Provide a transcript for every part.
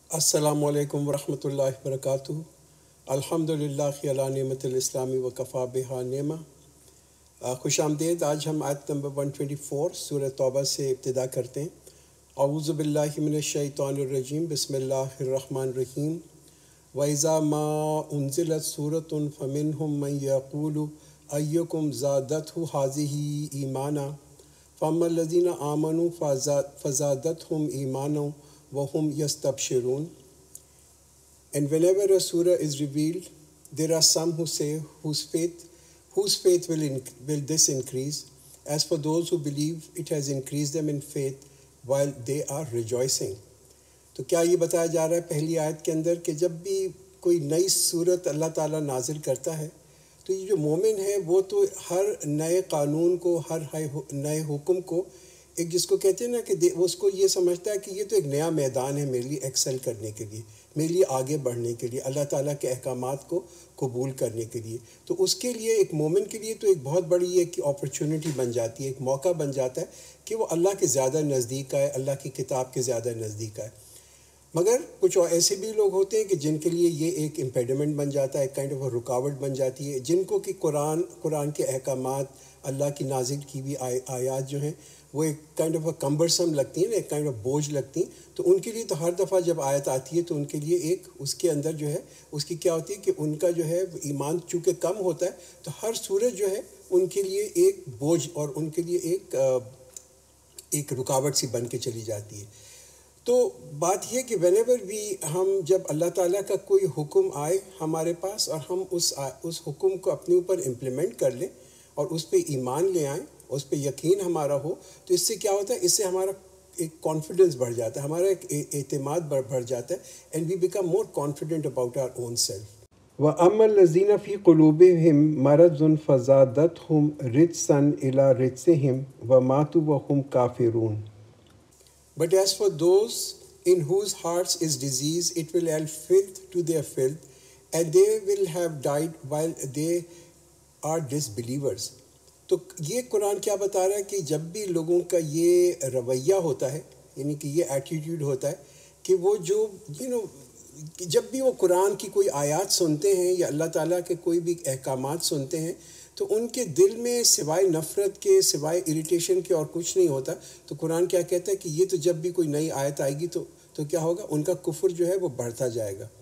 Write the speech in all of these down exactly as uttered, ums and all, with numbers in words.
السلام علیکم ورحمۃ اللہ وبرکاتہ۔ الحمد للہ علی نعمت الاسلامی وکفا بہا نعمہ۔ خوش آمدید۔ آج ہم آیت نمبر ایک سو چوبیس سورہ توبہ سے ابتدا کرتے ہیں۔ اعوذ باللہ من الشیطان الرجیم، بسم اللہ الرحمن الرحیم۔ وَإِذَا مَا أُنزِلَتْ سُورَةٌ فَمِنْهُم مَّن يَقُولُ أَيُّكُمْ زَادَتْهُ هَٰذِهِ إِيمَانًا فَأَمَّا الَّذِينَ آمَنُوا فَزَادَتْهُمْ إِيمَانًا وَهُمْ يَسْتَبْشِرُونَ۔ And whenever a surah is revealed, there are some who say, whose faith, whose faith will, in, will this increase? As for those who believe, it has increased them in faith while they are rejoicing. تو کیا یہ بتایا جا رہا ہے پہلی آیت کے اندر کہ جب بھی کوئی نئی صورت اللہ تعالیٰ نازل کرتا ہے تو یہ جو مومن ہے وہ تو ہر نئے قانون کو، ہر نئے حکم کو، ایک جس کو کہتے ہیں نا کہ وہ اس کو یہ سمجھتا ہے کہ یہ تو ایک نیا میدان ہے میرے لیے ایکسل کرنے کے لیے، میرے لیے آگے بڑھنے کے لیے، اللہ تعالیٰ کے احکامات کو قبول کرنے کے لیے۔ تو اس کے لیے ایک مومن کے لیے تو ایک بہت بڑی ایک اپرچونٹی بن جاتی ہے، ایک موقع بن جاتا ہے کہ وہ اللہ کے زیادہ نزدیک آئے، اللہ کی کتاب کے زیادہ نزدیک آئے۔ مگر کچھ ایسے بھی لوگ ہوتے ہیں کہ جن کے لیے یہ ایک امپیڈمنٹ بن جاتا ہے، ایک کائنڈ آف رکاوٹ بن جاتی ہے، جن کو کہ قرآن قرآن کے احکامات، اللہ کی نازل کی ہوئی آیات جو ہیں وہ ایک کائنڈ آف کمبرسم لگتی ہیں نا، ایک کائنڈ آف بوجھ لگتی ہیں۔ تو ان کے لیے تو ہر دفعہ جب آیت آتی ہے تو ان کے لیے ایک اس کے اندر جو ہے اس کی کیا ہوتی ہے کہ ان کا جو ہے ایمان چونکہ کم ہوتا ہے تو ہر سورج جو ہے ان کے لیے ایک بوجھ اور ان کے لیے ایک ایک رکاوٹ سی بن کے چلی جاتی ہے۔ تو بات یہ کہ وین ایور بھی ہم جب اللہ تعالیٰ کا کوئی حکم آئے ہمارے پاس اور ہم اس اس حکم کو اپنے اوپر امپلیمنٹ کر لیں اور اس پہ ایمان لے آئیں، اس پہ یقین ہمارا ہو، تو اس سے کیا ہوتا ہے، اس سے ہمارا ایک کانفیڈنس بڑھ جاتا ہے، ہمارا ایک اعتماد بڑھ جاتا ہے، and we become more confident about our own self. وَأَمَّا الَّذِينَ فِي قُلُوبِهِم مَّرَضٌ فَزَادَتْهُمْ رِجْسًا إِلَىٰ رِجْسِهِمْ وَمَاتُوا وَهُمْ كَافِرُونَ۔ But as for those in whose hearts is disease, it will add filth to their filth, and they will have died while they are disbelievers۔ تو یہ قرآن کیا بتا رہا ہے کہ جب بھی لوگوں کا یہ رویہ ہوتا ہے، یعنی کہ یہ ایٹیٹیوڈ ہوتا ہے کہ وہ جو یو نو جب بھی وہ قرآن کی کوئی آیات سنتے ہیں یا اللہ تعالیٰ کے کوئی بھی احکامات سنتے ہیں تو ان کے دل میں سوائے نفرت کے، سوائے اریٹیشن کے اور کچھ نہیں ہوتا۔ تو قرآن کیا کہتا ہے کہ یہ تو جب بھی کوئی نئی آیت آئے گی تو تو کیا ہوگا، ان کا کفر جو ہے وہ بڑھتا جائے گا۔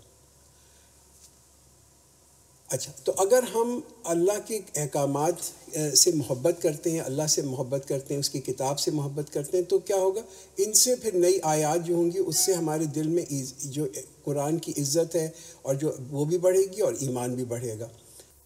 اچھا، تو اگر ہم اللہ کے احکامات سے محبت کرتے ہیں، اللہ سے محبت کرتے ہیں، اس کی کتاب سے محبت کرتے ہیں، تو کیا ہوگا، ان سے پھر نئی آیات جو ہوں گی اس سے ہمارے دل میں جو قرآن کی عزت ہے اور جو وہ بھی بڑھے گی اور ایمان بھی بڑھے گا۔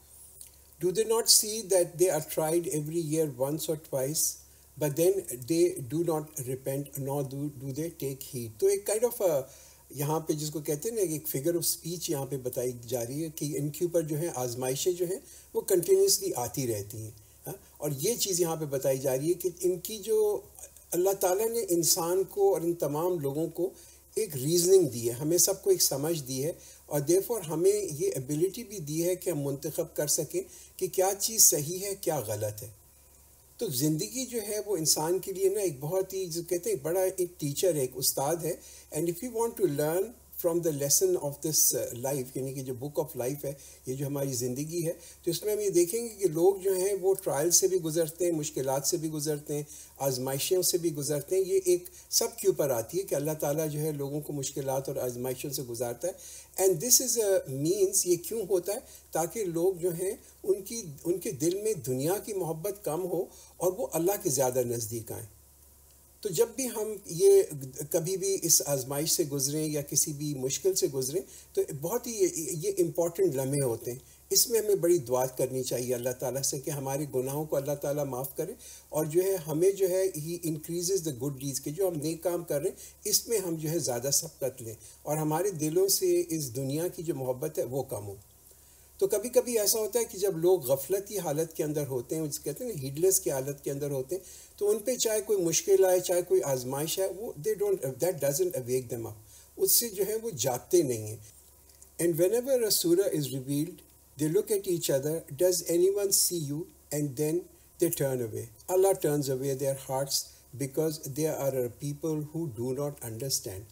Do they not see that they are tried every year once or twice, but then they do not repent, nor do, do they take heed؟ تو ایک kind of a یہاں پہ جس کو کہتے ہیں نا ایک فگر آف اسپیچ یہاں پہ بتائی جا رہی ہے کہ ان کے اوپر جو ہیں آزمائشیں جو ہیں وہ کنٹینیوسلی آتی رہتی ہیں، اور یہ چیز یہاں پہ بتائی جا رہی ہے کہ ان کی جو اللہ تعالیٰ نے انسان کو اور ان تمام لوگوں کو ایک ریزننگ دی ہے، ہمیں سب کو ایک سمجھ دی ہے، اور دیرفور ہمیں یہ ایبیلٹی بھی دی ہے کہ ہم منتخب کر سکیں کہ کیا چیز صحیح ہے، کیا غلط ہے۔ تو زندگی جو ہے وہ انسان کے لیے نا ایک بہت ہی جو کہتے ہیں بڑا ایک ٹیچر ہے، ایک استاد ہے، and if you want to learn from the lesson of this life, یعنی کہ جو بک آف لائف ہے، یہ جو ہماری زندگی ہے، تو اس میں ہم یہ دیکھیں گے کہ لوگ جو ہیں وہ ٹرائل سے بھی گزرتے ہیں، مشکلات سے بھی گزرتے ہیں، آزمائشوں سے بھی گزرتے ہیں۔ یہ ایک سب کے اوپر آتی ہے کہ اللہ تعالیٰ جو ہے لوگوں کو مشکلات اور آزمائشوں سے گزارتا ہے، and this is a means, یہ کیوں ہوتا ہے تاکہ لوگ جو ہیں ان کی ان کے دل میں دنیا کی محبت کم ہو اور وہ اللہ کے زیادہ نزدیک آئیں۔ تو جب بھی ہم یہ کبھی بھی اس آزمائش سے گزریں یا کسی بھی مشکل سے گزریں تو بہت ہی یہ امپورٹنٹ لمحے ہوتے ہیں، اس میں ہمیں بڑی دعا کرنی چاہیے اللہ تعالیٰ سے کہ ہمارے گناہوں کو اللہ تعالیٰ معاف کرے، اور جو ہے ہمیں جو ہے ہی انکریزز دا گڈ ڈیز، کہ جو ہم نیک کام کر رہے ہیں اس میں ہم جو ہے زیادہ سبقت لیں اور ہمارے دلوں سے اس دنیا کی جو محبت ہے وہ کم ہو۔ تو کبھی کبھی ایسا ہوتا ہے کہ جب لوگ غفلتی حالت کے اندر ہوتے ہیں، جس کہتے ہیں نا ہیڈلیس کی حالت کے اندر ہوتے ہیں، تو ان پہ چاہے کوئی مشکل آئے، چاہے کوئی آزمائش ہے، وہ they don't that doesn't awake them up, اس سے جو ہے وہ جاگتے نہیں ہیں۔ اینڈ وین ایور اے سورہ از revealed they look at each other, does any one C you, and then they turn away. Allah turns away their hearts because they are a people who do not understand.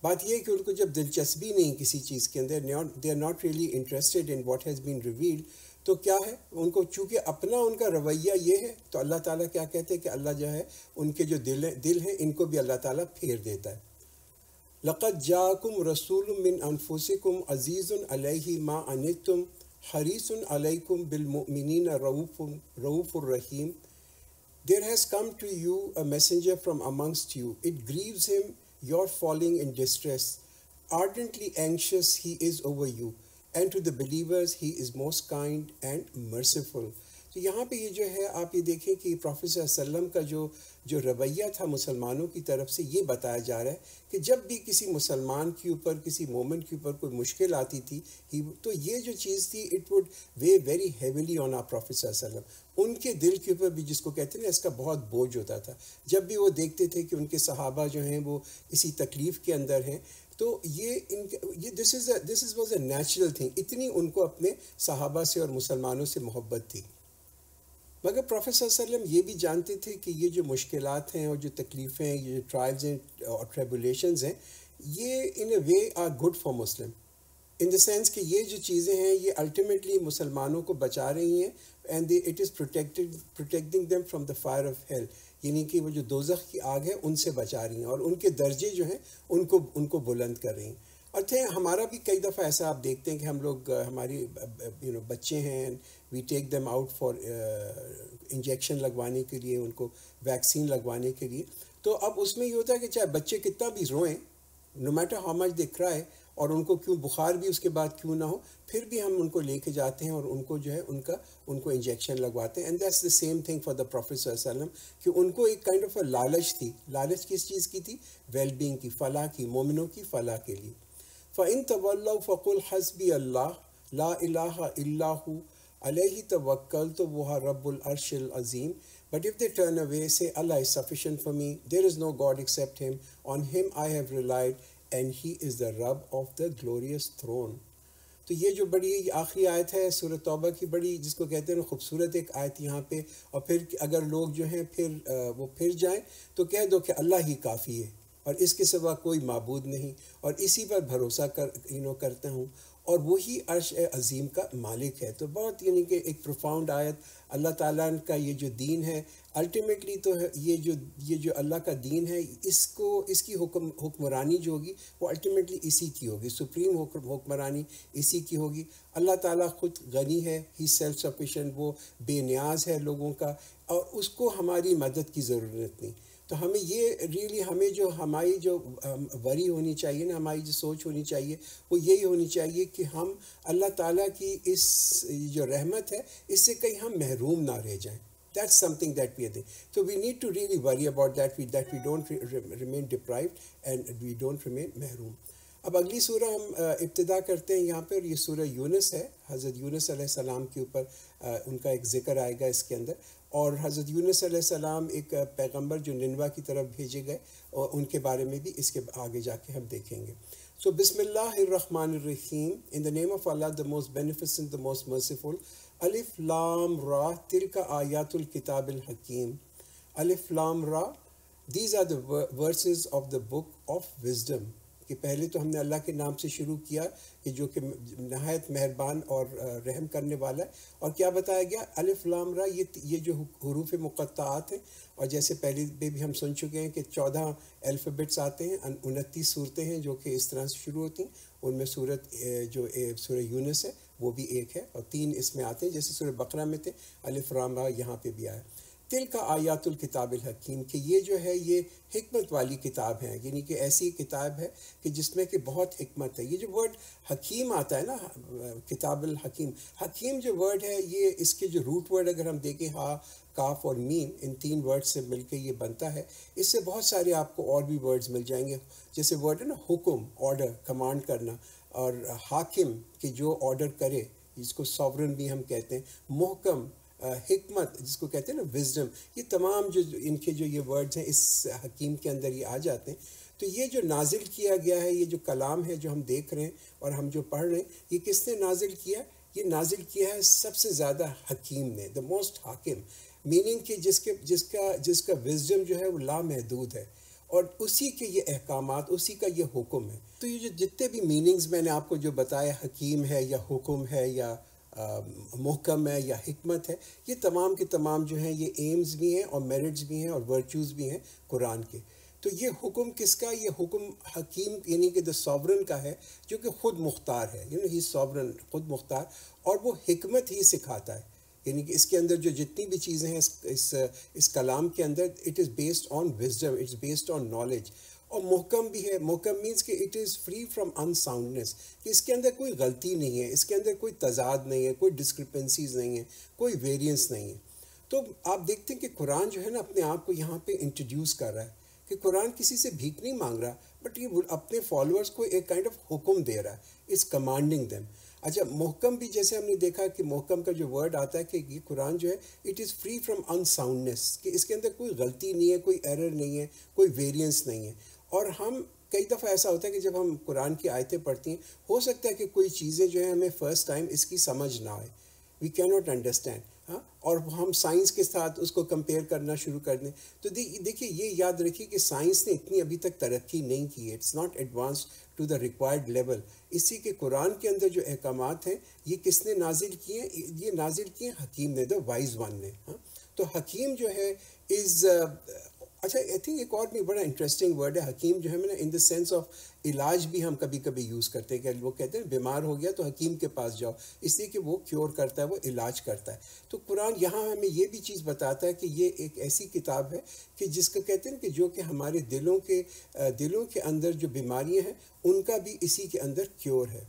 بات یہ ہے کہ ان کو جب دلچسپی نہیں کسی چیز کے اندر، they are not really interested in what has been revealed, تو کیا ہے ان کو چونکہ اپنا ان کا رویہ یہ ہے، تو اللہ تعالیٰ کیا کہتے ہیں کہ اللہ جو ہے ان کے جو دل دل ہیں ان کو بھی اللہ تعالیٰ پھیر دیتا ہے۔ لقد جاءکم رسول من انفسکم عزیز علیہ ما عنتم حریص علیکم بالمؤمنین رؤوف رؤوف الرحیم۔ There has come to you a messenger from amongst you. It grieves him your falling in distress. Ardently anxious he is over you. And to the believers he is most kind and merciful. تو یہاں پہ یہ جو ہے آپ یہ دیکھیں کہ پروفیٹ صلی اللہ علیہ وسلم کا جو جو رویہ تھا مسلمانوں کی طرف سے، یہ بتایا جا رہا ہے کہ جب بھی کسی مسلمان کے اوپر، کسی مومن کے اوپر کوئی مشکل آتی تھی، تو یہ جو چیز تھی it would weigh very heavily on our prophet صلی اللہ علیہ وسلم۔ ان کے دل کے اوپر بھی، جس کو کہتے ہیں نا، اس کا بہت بوجھ ہوتا تھا جب بھی وہ دیکھتے تھے کہ ان کے صحابہ جو ہیں وہ اسی تکلیف کے اندر ہیں، تو یہ ان یہ this is this is was a natural thing, اتنی ان کو اپنے صحابہ سے اور مسلمانوں سے محبت تھی۔ مگر پروفیٹ صلی اللہ علیہ وسلم یہ بھی جانتے تھے کہ یہ جو مشکلات ہیں اور جو تکلیفیں ہیں، یہ جو ٹرائلز ہیں اور ٹریبولیشنز ہیں، یہ in a way are good for Muslim, in the sense کہ یہ جو چیزیں ہیں یہ الٹیمیٹلی مسلمانوں کو بچا رہی ہیں، and they it is protected protecting them from the fire of hell, یعنی کہ وہ جو دوزخ کی آگ ہے ان سے بچا رہی ہیں، اور ان کے درجے جو ہیں ان کو ان کو بلند کر رہی ہیں۔ اور تھے ہمارا بھی کئی دفعہ ایسا آپ دیکھتے ہیں کہ ہم لوگ، ہماری یو نو بچے ہیں، we take them out for injection لگوانے کے لیے، ان کو ویکسین لگوانے کے لیے، تو اب اس میں یہ ہوتا ہے کہ چاہے بچے کتنا بھی روئیں، نو میٹر ہاؤ مچ دے کرائے، اور ان کو کیوں بخار بھی اس کے بعد کیوں نہ ہو، پھر بھی ہم ان کو لے کے جاتے ہیں اور ان کو جو ہے ان کا ان کو انجیکشن لگواتے ہیں۔ And that's the same thing for the prophet صلی اللہ علیہ وسلم، کہ ان کو ایک کائنڈ آف اے لالچ تھی۔ لالچ کس چیز کی تھی؟ ویل بینگ کی، فلاح کی، مومنوں کی فلاح کے لیے۔ فَإِن تَوَلَّوْا فَقُلْ حَسْبِيَ اللَّهُ لَا إِلَٰهَ إِلَّا هُوَ عَلَيْهِ تَوَكَّلْتُ وَهُوَ رَبُّ الْعَرْشِ الْعَظِيمِ But if they turn away, say, Allah is sufficient for me, there is no God except Him, on Him I have relied, and He is the Rabb of the glorious throne۔ تو یہ جو بڑی آخری آیت ہے سورۃ توبہ کی، بڑی جس کو کہتے ہیں خوبصورت ایک آیت یہاں پہ، اور پھر اگر لوگ جو ہیں پھر وہ پھر جائیں تو کہہ دو کہ اللہ ہی کافی ہے اور اس کے سوا کوئی معبود نہیں، اور اسی پر بھروسہ کر یو نو کرتا ہوں، اور وہی عرش عظیم کا مالک ہے۔ تو بہت یعنی کہ ایک پروفاؤنڈ آیت، اللہ تعالیٰ کا یہ جو دین ہے الٹیمیٹلی تو یہ جو یہ جو اللہ کا دین ہے، اس کو اس کی حکم حکمرانی جو ہوگی وہ الٹیمیٹلی اسی کی ہوگی، سپریم حکمرانی اسی کی ہوگی۔ اللہ تعالیٰ خود غنی ہے، ہی سیلف سفیشینٹ، وہ بے نیاز ہے لوگوں کا، اور اس کو ہماری مدد کی ضرورت نہیں۔ تو ہمیں یہ ریئلی ہمیں جو ہماری جو وری ہونی چاہیے نا، ہماری جو سوچ ہونی چاہیے وہ یہی ہونی چاہیے کہ ہم اللہ تعالیٰ کی اس جو رحمت ہے اس سے کہیں ہم محروم نہ رہ جائیں۔ That's something that we are doing. So we need to really worry about that, we, that we don't remain deprived and we don't remain محروم۔ اب اگلی سورہ ہم ابتدا کرتے ہیں یہاں پہ، اور یہ سورہ یونس ہے۔ حضرت یونس علیہ السلام کے اوپر ان کا ایک ذکر آئے گا اس کے اندر، اور حضرت یونس علیہ السلام ایک پیغمبر جو ننوا کی طرف بھیجے گئے، اور ان کے بارے میں بھی اس کے آگے جا کے ہم دیکھیں گے۔ سو بسم اللہ الرحمن الرحیم، in the name of Allah the most beneficent, the most merciful. الف لام را تلک آیات الکتاب الحکیم۔ الف لام را، these are the verses of the book of wisdom, کہ پہلے تو ہم نے اللہ کے نام سے شروع کیا کہ جو کہ نہایت مہربان اور رحم کرنے والا ہے، اور کیا بتایا گیا؟ الف لام را، یہ یہ جو حروف مقطعات ہیں، اور جیسے پہلے بھی ہم سن چکے ہیں کہ چودہ الفابٹس آتے ہیں، انتیس صورتیں ہیں جو کہ اس طرح سے شروع ہوتی ہیں، ان میں صورت جو سورہ یونس ہے وہ بھی ایک ہے، اور تین اس میں آتے ہیں جیسے سورہ بقرہ میں تھے الف لام را، یہاں پہ بھی آیا۔ تل کا آیات الکتاب الحکیم، کہ یہ جو ہے یہ حکمت والی کتاب ہے، یعنی کہ ایسی کتاب ہے کہ جس میں کہ بہت حکمت ہے۔ یہ جو ورڈ حکیم آتا ہے نا، کتاب الحکیم، حکیم جو ورڈ ہے یہ اس کے جو روٹ ورڈ اگر ہم دیکھیں، ہا، کاف اور میم، ان تین ورڈ سے مل کے یہ بنتا ہے۔ اس سے بہت سارے آپ کو اور بھی ورڈز مل جائیں گے، جیسے ورڈ ہے نا حکم، آرڈر، کمانڈ کرنا، اور حاکم کہ جو آرڈر کرے، جس کو ساورن بھی ہم کہتے ہیں، محکم، حکمت جس کو کہتے ہیں نا وزڈم، یہ تمام جو ان کے جو یہ ورڈز ہیں اس حکیم کے اندر یہ آ جاتے ہیں۔ تو یہ جو نازل کیا گیا ہے، یہ جو کلام ہے جو ہم دیکھ رہے ہیں اور ہم جو پڑھ رہے ہیں، یہ کس نے نازل کیا؟ یہ نازل کیا ہے سب سے زیادہ حکیم نے، دا موسٹ حاکم، میننگ کہ جس کے جس کا جس کا وزڈم جو ہے وہ لامحدود ہے، اور اسی کے یہ احکامات، اسی کا یہ حکم ہے. تو یہ جو جتنے بھی میننگز میں نے آپ کو جو بتایا، حکیم ہے یا حکم ہے یا محکم ہے یا حکمت ہے، یہ تمام کے تمام جو ہیں یہ ایمز بھی ہیں اور میرٹس بھی ہیں اور ورچوز بھی ہیں قرآن کے. تو یہ حکم کس کا؟ یہ حکم حکیم یعنی کہ دا ساورن کا ہے، جو کہ خود مختار ہے. یو نو ہی ساورن، خود مختار، اور وہ حکمت ہی سکھاتا ہے. یعنی کہ اس کے اندر جو جتنی بھی چیزیں ہیں اس اس, اس کلام کے اندر، it is based on wisdom, it's based on knowledge. اور محکم بھی ہے. محکم مینس کہ it is free from unsoundness, کہ اس کے اندر کوئی غلطی نہیں ہے، اس کے اندر کوئی تضاد نہیں ہے، کوئی ڈسکرپنسیز نہیں ہے، کوئی ویریئنس نہیں ہے. تو آپ دیکھتے ہیں کہ قرآن جو ہے نا اپنے آپ کو یہاں پہ انٹروڈیوس کر رہا ہے کہ قرآن کسی سے بھیک نہیں مانگ رہا، بٹ یہ اپنے فالوورز کو ایک کائنڈ آف حکم دے رہا ہے، از کمانڈنگ دیم. اچھا، محکم بھی جیسے ہم نے دیکھا کہ محکم کا جو ورڈ آتا ہے کہ یہ قرآن جو ہے it is free from unsoundness, کہ اس کے اندر کوئی غلطی نہیں ہے، کوئی ایرر نہیں ہے، کوئی ویریئنس نہیں ہے. اور ہم کئی دفعہ ایسا ہوتا ہے کہ جب ہم قرآن کی آیتیں پڑھتی ہیں، ہو سکتا ہے کہ کوئی چیزیں جو ہیں ہمیں فرسٹ ٹائم اس کی سمجھ نہ آئے، وی کی ناٹ انڈرسٹینڈ، ہاں، اور ہم سائنس کے ساتھ اس کو کمپیئر کرنا شروع کر دیں. تو دیکھیے یہ یاد رکھیے کہ سائنس نے اتنی ابھی تک ترقی نہیں کی ہے، it's not advance to the required level. اسی کے قرآن کے اندر جو احکامات ہیں یہ کس نے نازل کیے ہیں؟ یہ نازل کیے ہیں حکیم نے، دا وائز ون نے. ہاں، تو حکیم جو ہے از اچھا آئی تھنک ایک اور بھی بڑا انٹرسٹنگ ورڈ ہے حکیم جو ہے نا، ان دا سینس آف علاج بھی ہم کبھی کبھی یوز کرتے ہیں کہ وہ کہتے ہیں بیمار ہو گیا تو حکیم کے پاس جاؤ، اس لیے کہ وہ کیور کرتا ہے، وہ علاج کرتا ہے. تو قرآن یہاں ہمیں یہ بھی چیز بتاتا ہے کہ یہ ایک ایسی کتاب ہے کہ جس کو کہتے ہیں کہ جو کہ ہمارے دلوں کے دلوں کے اندر جو بیماریاں ہیں ان کا بھی اسی کے اندر کیور ہے.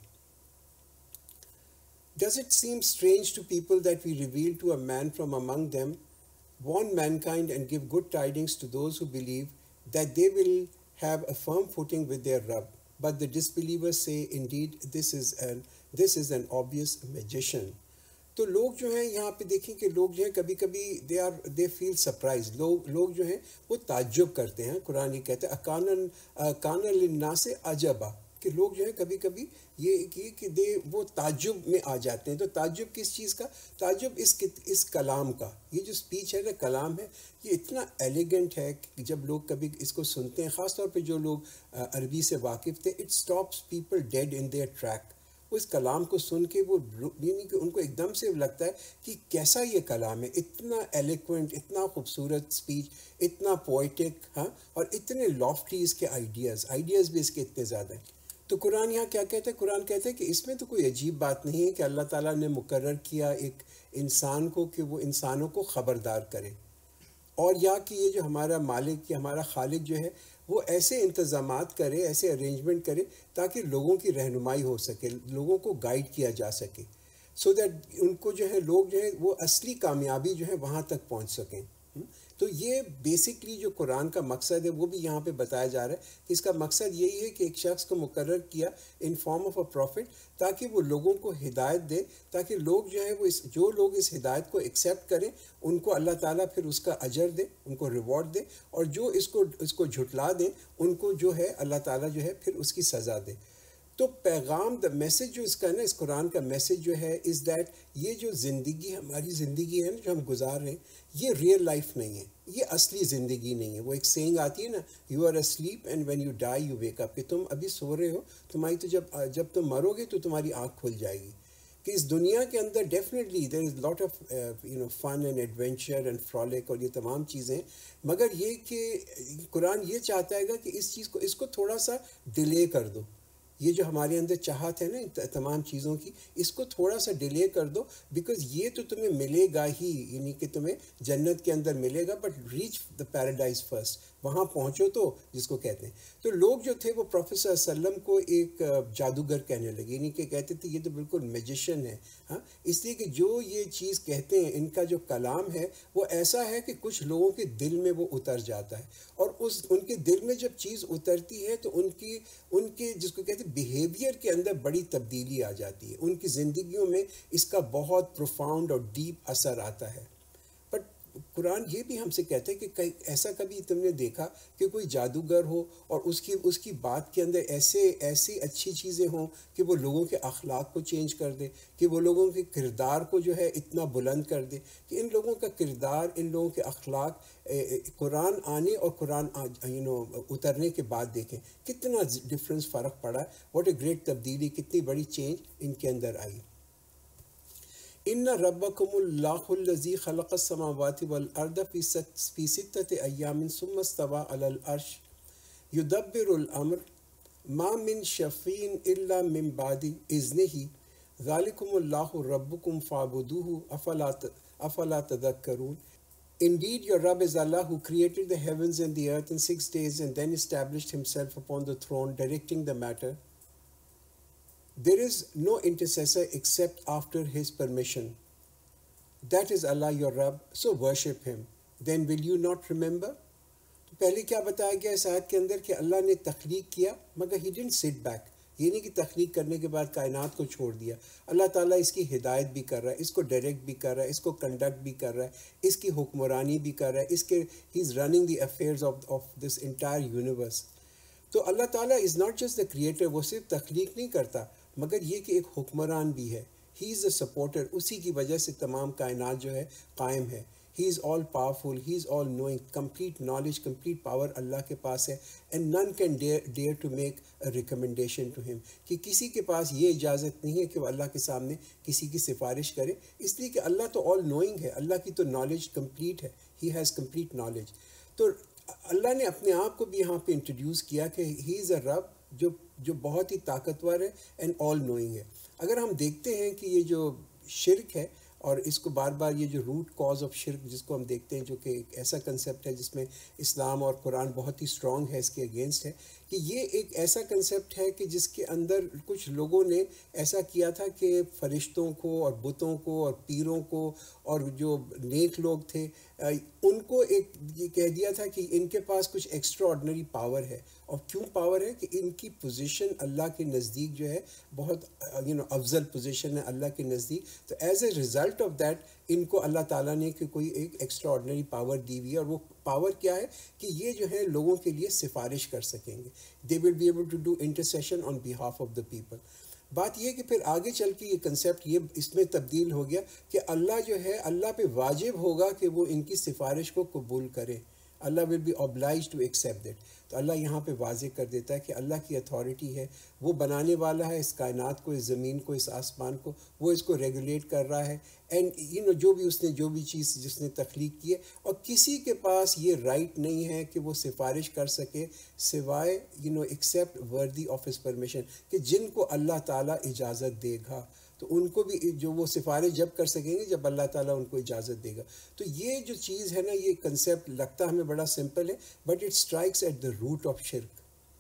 Does it seem strange to people that we reveal to a man from among them, warn mankind and give good tidings to those who believe, that they will have a firm footing with their Rabb? But the disbelievers say, indeed, this is an this is an obvious magician. تو لوگ جو ہیں یہاں پہ دیکھیں کہ لوگ جو ہیں کبھی کبھی they are they feel surprise. لوگ لوگ جو ہیں وہ تعجب کرتے ہیں. قرآن یہ کہتے ہیں اکان کان للناس عجبا، کہ لوگ جو ہے کبھی کبھی یہ کہ دے وہ تعجب میں آ جاتے ہیں. تو تعجب کس چیز کا؟ تعجب اس اس کلام کا. یہ جو اسپیچ ہے نا، کلام ہے، یہ اتنا ایلیگنٹ ہے کہ جب لوگ کبھی اس کو سنتے ہیں، خاص طور پہ جو لوگ عربی سے واقف تھے، it stops people dead in their track. وہ اس کلام کو سن کے وہ یعنی کہ ان کو ایک دم سے لگتا ہے کہ کیسا یہ کلام ہے، اتنا ایلیکوینٹ، اتنا خوبصورت اسپیچ، اتنا پوئٹک، ہاں، اور اتنے لافٹی اس کے آئیڈیاز آئیڈیاز بھی اس کے اتنے زیادہ ہیں. تو قرآن یہاں کیا کہتا ہے؟ قرآن کہتا ہے کہ اس میں تو کوئی عجیب بات نہیں ہے کہ اللہ تعالیٰ نے مقرر کیا ایک انسان کو کہ وہ انسانوں کو خبردار کرے، اور یا کہ یہ جو ہمارا مالک یا ہمارا خالق جو ہے وہ ایسے انتظامات کرے، ایسے ارینجمنٹ کرے تاکہ لوگوں کی رہنمائی ہو سکے، لوگوں کو گائیڈ کیا جا سکے، سو دیٹ ان کو جو ہے لوگ جو ہے وہ اصلی کامیابی جو ہے وہاں تک پہنچ سکیں. تو یہ بیسکلی جو قرآن کا مقصد ہے وہ بھی یہاں پہ بتایا جا رہا ہے کہ اس کا مقصد یہی ہے کہ ایک شخص کو مقرر کیا in form of a prophet تاکہ وہ لوگوں کو ہدایت دے، تاکہ لوگ جو ہے وہ اس جو لوگ اس ہدایت کو ایکسیپٹ کریں ان کو اللہ تعالیٰ پھر اس کا اجر دے، ان کو ریوارڈ دے، اور جو اس کو اس کو جھٹلا دیں ان کو جو ہے اللہ تعالیٰ جو ہے پھر اس کی سزا دے. تو پیغام دا میسج جو اس کا ہے نا، اس قرآن کا میسج جو ہے از دیٹ یہ جو زندگی ہماری زندگی ہے نا جو ہم گزار رہے ہیں، یہ ریئل لائف نہیں ہے، یہ اصلی زندگی نہیں ہے. وہ ایک سینگ آتی ہے نا، you are asleep and when you die you wake up, کہ تم ابھی سو رہے ہو، تمہاری تو جب جب تم مرو گے تو تمہاری آنکھ کھل جائے گی. کہ اس دنیا کے اندر definitely there is lot of you know fun and adventure and frolic اور یہ تمام چیزیں، مگر یہ کہ قرآن یہ چاہتا ہے گا کہ اس چیز کو اس کو تھوڑا سا ڈیلے کر دو. یہ جو ہمارے اندر چاہت ہے نا تمام چیزوں کی، اس کو تھوڑا سا ڈیلے کر دو، بیکاز یہ تو تمہیں ملے گا ہی، یعنی کہ تمہیں جنت کے اندر ملے گا، but reach the paradise first, وہاں پہنچو تو جس کو کہتے ہیں. تو لوگ جو تھے وہ پروفیٹ صلی اللہ علیہ وسلم کو ایک جادوگر کہنے لگے، یعنی کہ کہتے تھے یہ تو بالکل میجیشین ہے. ہاں، اس لیے کہ جو یہ چیز کہتے ہیں ان کا جو کلام ہے وہ ایسا ہے کہ کچھ لوگوں کے دل میں وہ اتر جاتا ہے، اور اس ان کے دل میں جب چیز اترتی ہے تو ان کی ان کے جس کو کہتے ہیں بیہیویئر کے اندر بڑی تبدیلی آ جاتی ہے، ان کی زندگیوں میں اس کا بہت پروفاؤنڈ اور ڈیپ اثر آتا ہے. بٹ قرآن یہ بھی ہم سے کہتا ہے کہ کئی ایسا کبھی تم نے دیکھا کہ کوئی جادوگر ہو اور اس کی اس کی بات کے اندر ایسے ایسی اچھی چیزیں ہوں کہ وہ لوگوں کے اخلاق کو چینج کر دے، کہ وہ لوگوں کے کردار کو جو ہے اتنا بلند کر دے کہ ان لوگوں کا کردار، ان لوگوں کے اخلاق قرآن آنے اور قرآن یو نو اترنے کے بعد دیکھیں کتنا ڈفرینس فرق پڑا ہے. واٹ اے گریٹ تبدیلی، کتنی بڑی چینج ان کے اندر آئی. ان ربکم اللہ الذی خلق السماوات والارض فی ستۃ ایام ثم استوى علی العرش یدبر الامر ما من شفیع الا من بعد اذنہ ذالکم اللہ ربکم فاعبدوہ افلا افلا تذکرون. Indeed, your Rabb is Allah who created the heavens and the earth in six days and then established himself upon the throne, directing the matter. There is no intercessor except after his permission. That is Allah your Rabb, so worship him. Then will you not remember? تو پہلے کیا بتایا گیا اس آیت کے اندر کہ اللہ نے تخلیق کیا مگر he didn't sit back. یہ نہیں کہ تخلیق کرنے کے بعد کائنات کو چھوڑ دیا. اللہ تعالیٰ اس کی ہدایت بھی کر رہا ہے، اس کو ڈائریکٹ بھی کر رہا ہے، اس کو کنڈکٹ بھی کر رہا ہے، اس کی حکمرانی بھی کر رہا ہے، اس کے he is running the affairs of of this entire universe. تو اللہ تعالیٰ is not just the creator, وہ صرف تخلیق نہیں کرتا مگر یہ کہ ایک حکمران بھی ہے. ہی از اے سپورٹر، اسی کی وجہ سے تمام کائنات جو ہے قائم ہے. He is all powerful, he is all knowing, complete knowledge, complete power Allah کے پاس ہے. And none can dare dare to make a recommendation to him, کہ کسی کے پاس یہ اجازت نہیں ہے کہ وہ اللہ کے سامنے کسی کی سفارش کرے، اس لیے کہ اللہ تو آل نوئنگ ہے، اللہ کی تو نالج کمپلیٹ ہے. He has complete knowledge. تو اللہ نے اپنے آپ کو بھی یہاں پہ انٹروڈیوس کیا کہ ہی از اے رب جو جو بہت ہی طاقتور ہے اینڈ آل نوئنگ ہے. اگر ہم دیکھتے ہیں کہ یہ جو شرک ہے، اور اس کو بار بار یہ جو روٹ کاز آف شرک جس کو ہم دیکھتے ہیں، جو کہ ایک ایسا کنسیپٹ ہے جس میں اسلام اور قرآن بہت ہی اسٹرانگ ہے اس کے اگینسٹ ہے، کہ یہ ایک ایسا کنسیپٹ ہے کہ جس کے اندر کچھ لوگوں نے ایسا کیا تھا کہ فرشتوں کو اور بتوں کو اور پیروں کو اور جو نیک لوگ تھے ان کو ایک یہ کہہ دیا تھا کہ ان کے پاس کچھ ایکسٹرا آرڈنری پاور ہے. اور کیوں پاور ہے؟ کہ ان کی پوزیشن اللہ کے نزدیک جو ہے بہت یو نو افضل پوزیشن ہے اللہ کے نزدیک. تو as a result of that ان کو اللہ تعالیٰ نے کہ کوئی ایک ایکسٹرا آرڈنری پاور دی ہوئی ہے. اور وہ پاور کیا ہے؟ کہ یہ جو ہے لوگوں کے لیے سفارش کر سکیں گے. They will be able to do intercession on behalf of the people. بات یہ کہ پھر آگے چل کے یہ کنسیپٹ یہ اس میں تبدیل ہو گیا کہ اللہ جو ہے اللہ پہ واجب ہوگا کہ وہ ان کی سفارش کو قبول کرے. Allah will be obliged to accept that. تو اللہ یہاں پہ واضح کر دیتا ہے کہ اللہ کی اتھارٹی ہے، وہ بنانے والا ہے اس کائنات کو، اس زمین کو، اس آسمان کو، وہ اس کو ریگولیٹ کر رہا ہے. اینڈ یو نو جو بھی اس نے جو بھی چیز جس نے تخلیق کی ہے، اور کسی کے پاس یہ رائٹ نہیں ہے کہ وہ سفارش کر سکے سوائے you know except with the of his permission, کہ جن کو اللہ تعالیٰ اجازت دے گا. تو ان کو بھی جو وہ سفارش جب کر سکیں گے جب اللہ تعالیٰ ان کو اجازت دے گا. تو یہ جو چیز ہے نا، یہ کنسیپٹ لگتا ہمیں بڑا سمپل ہے but it strikes at the root of شرک.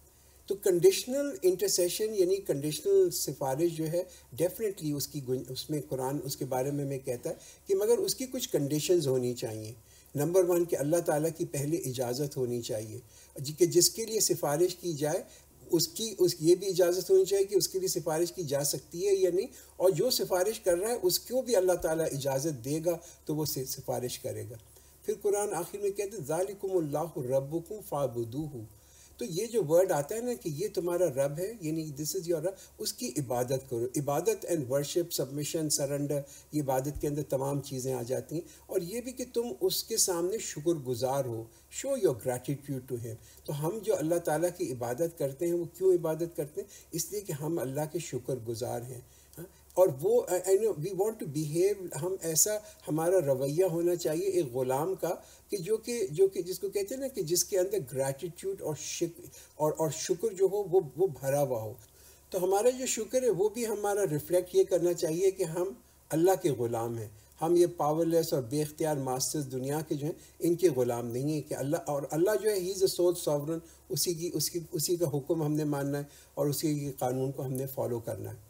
تو کنڈیشنل انٹرسیشن یعنی کنڈیشنل سفارش جو ہے ڈیفینیٹلی اس کی اس میں قرآن اس کے بارے میں میں کہتا ہے کہ مگر اس کی کچھ کنڈیشنز ہونی چاہیے. نمبر ون کہ اللہ تعالیٰ کی پہلے اجازت ہونی چاہیے کہ جس کے لیے سفارش کی جائے اس کی اس یہ بھی اجازت ہونی چاہیے کہ اس کے لیے سفارش کی جا سکتی ہے یا نہیں، اور جو سفارش کر رہا ہے اس کو بھی اللہ تعالیٰ اجازت دے گا تو وہ سفارش کرے گا. پھر قرآن آخر میں کہتے ہیں ذالکم اللہ ربکم فاعبدوہ. تو یہ جو ورڈ آتا ہے نا کہ یہ تمہارا رب ہے، یعنی دس از یور رب، اس کی عبادت کرو. عبادت اینڈ ورشپ، سبمیشن، سرنڈر، یہ عبادت کے اندر تمام چیزیں آ جاتی ہیں. اور یہ بھی کہ تم اس کے سامنے شکر گزار ہو، show your gratitude to him. تو ہم جو اللہ تعالیٰ کی عبادت کرتے ہیں وہ کیوں عبادت کرتے ہیں؟ اس لیے کہ ہم اللہ کے شکر گزار ہیں. اور وہ وی وانٹ ٹو بیہیو، ہم ایسا ہمارا رویہ ہونا چاہیے ایک غلام کا کہ جو کہ جو کہ جس کو کہتے ہیں نا کہ جس کے اندر گریٹیٹیوڈ اور شکر اور اور شکر جو ہو وہ وہ بھرا ہوا ہو. تو ہمارا جو شکر ہے وہ بھی ہمارا ریفلیکٹ یہ کرنا چاہیے کہ ہم اللہ کے غلام ہیں. ہم یہ پاور لیس اور بے اختیار ماسٹرز دنیا کے جو ہیں ان کے غلام نہیں ہیں. کہ اللہ اور اللہ جو ہے he is a civil sovereign, اسی کی اس کی اسی کا حکم ہم نے ماننا ہے اور اسی کے قانون کو ہم نے فالو کرنا ہے.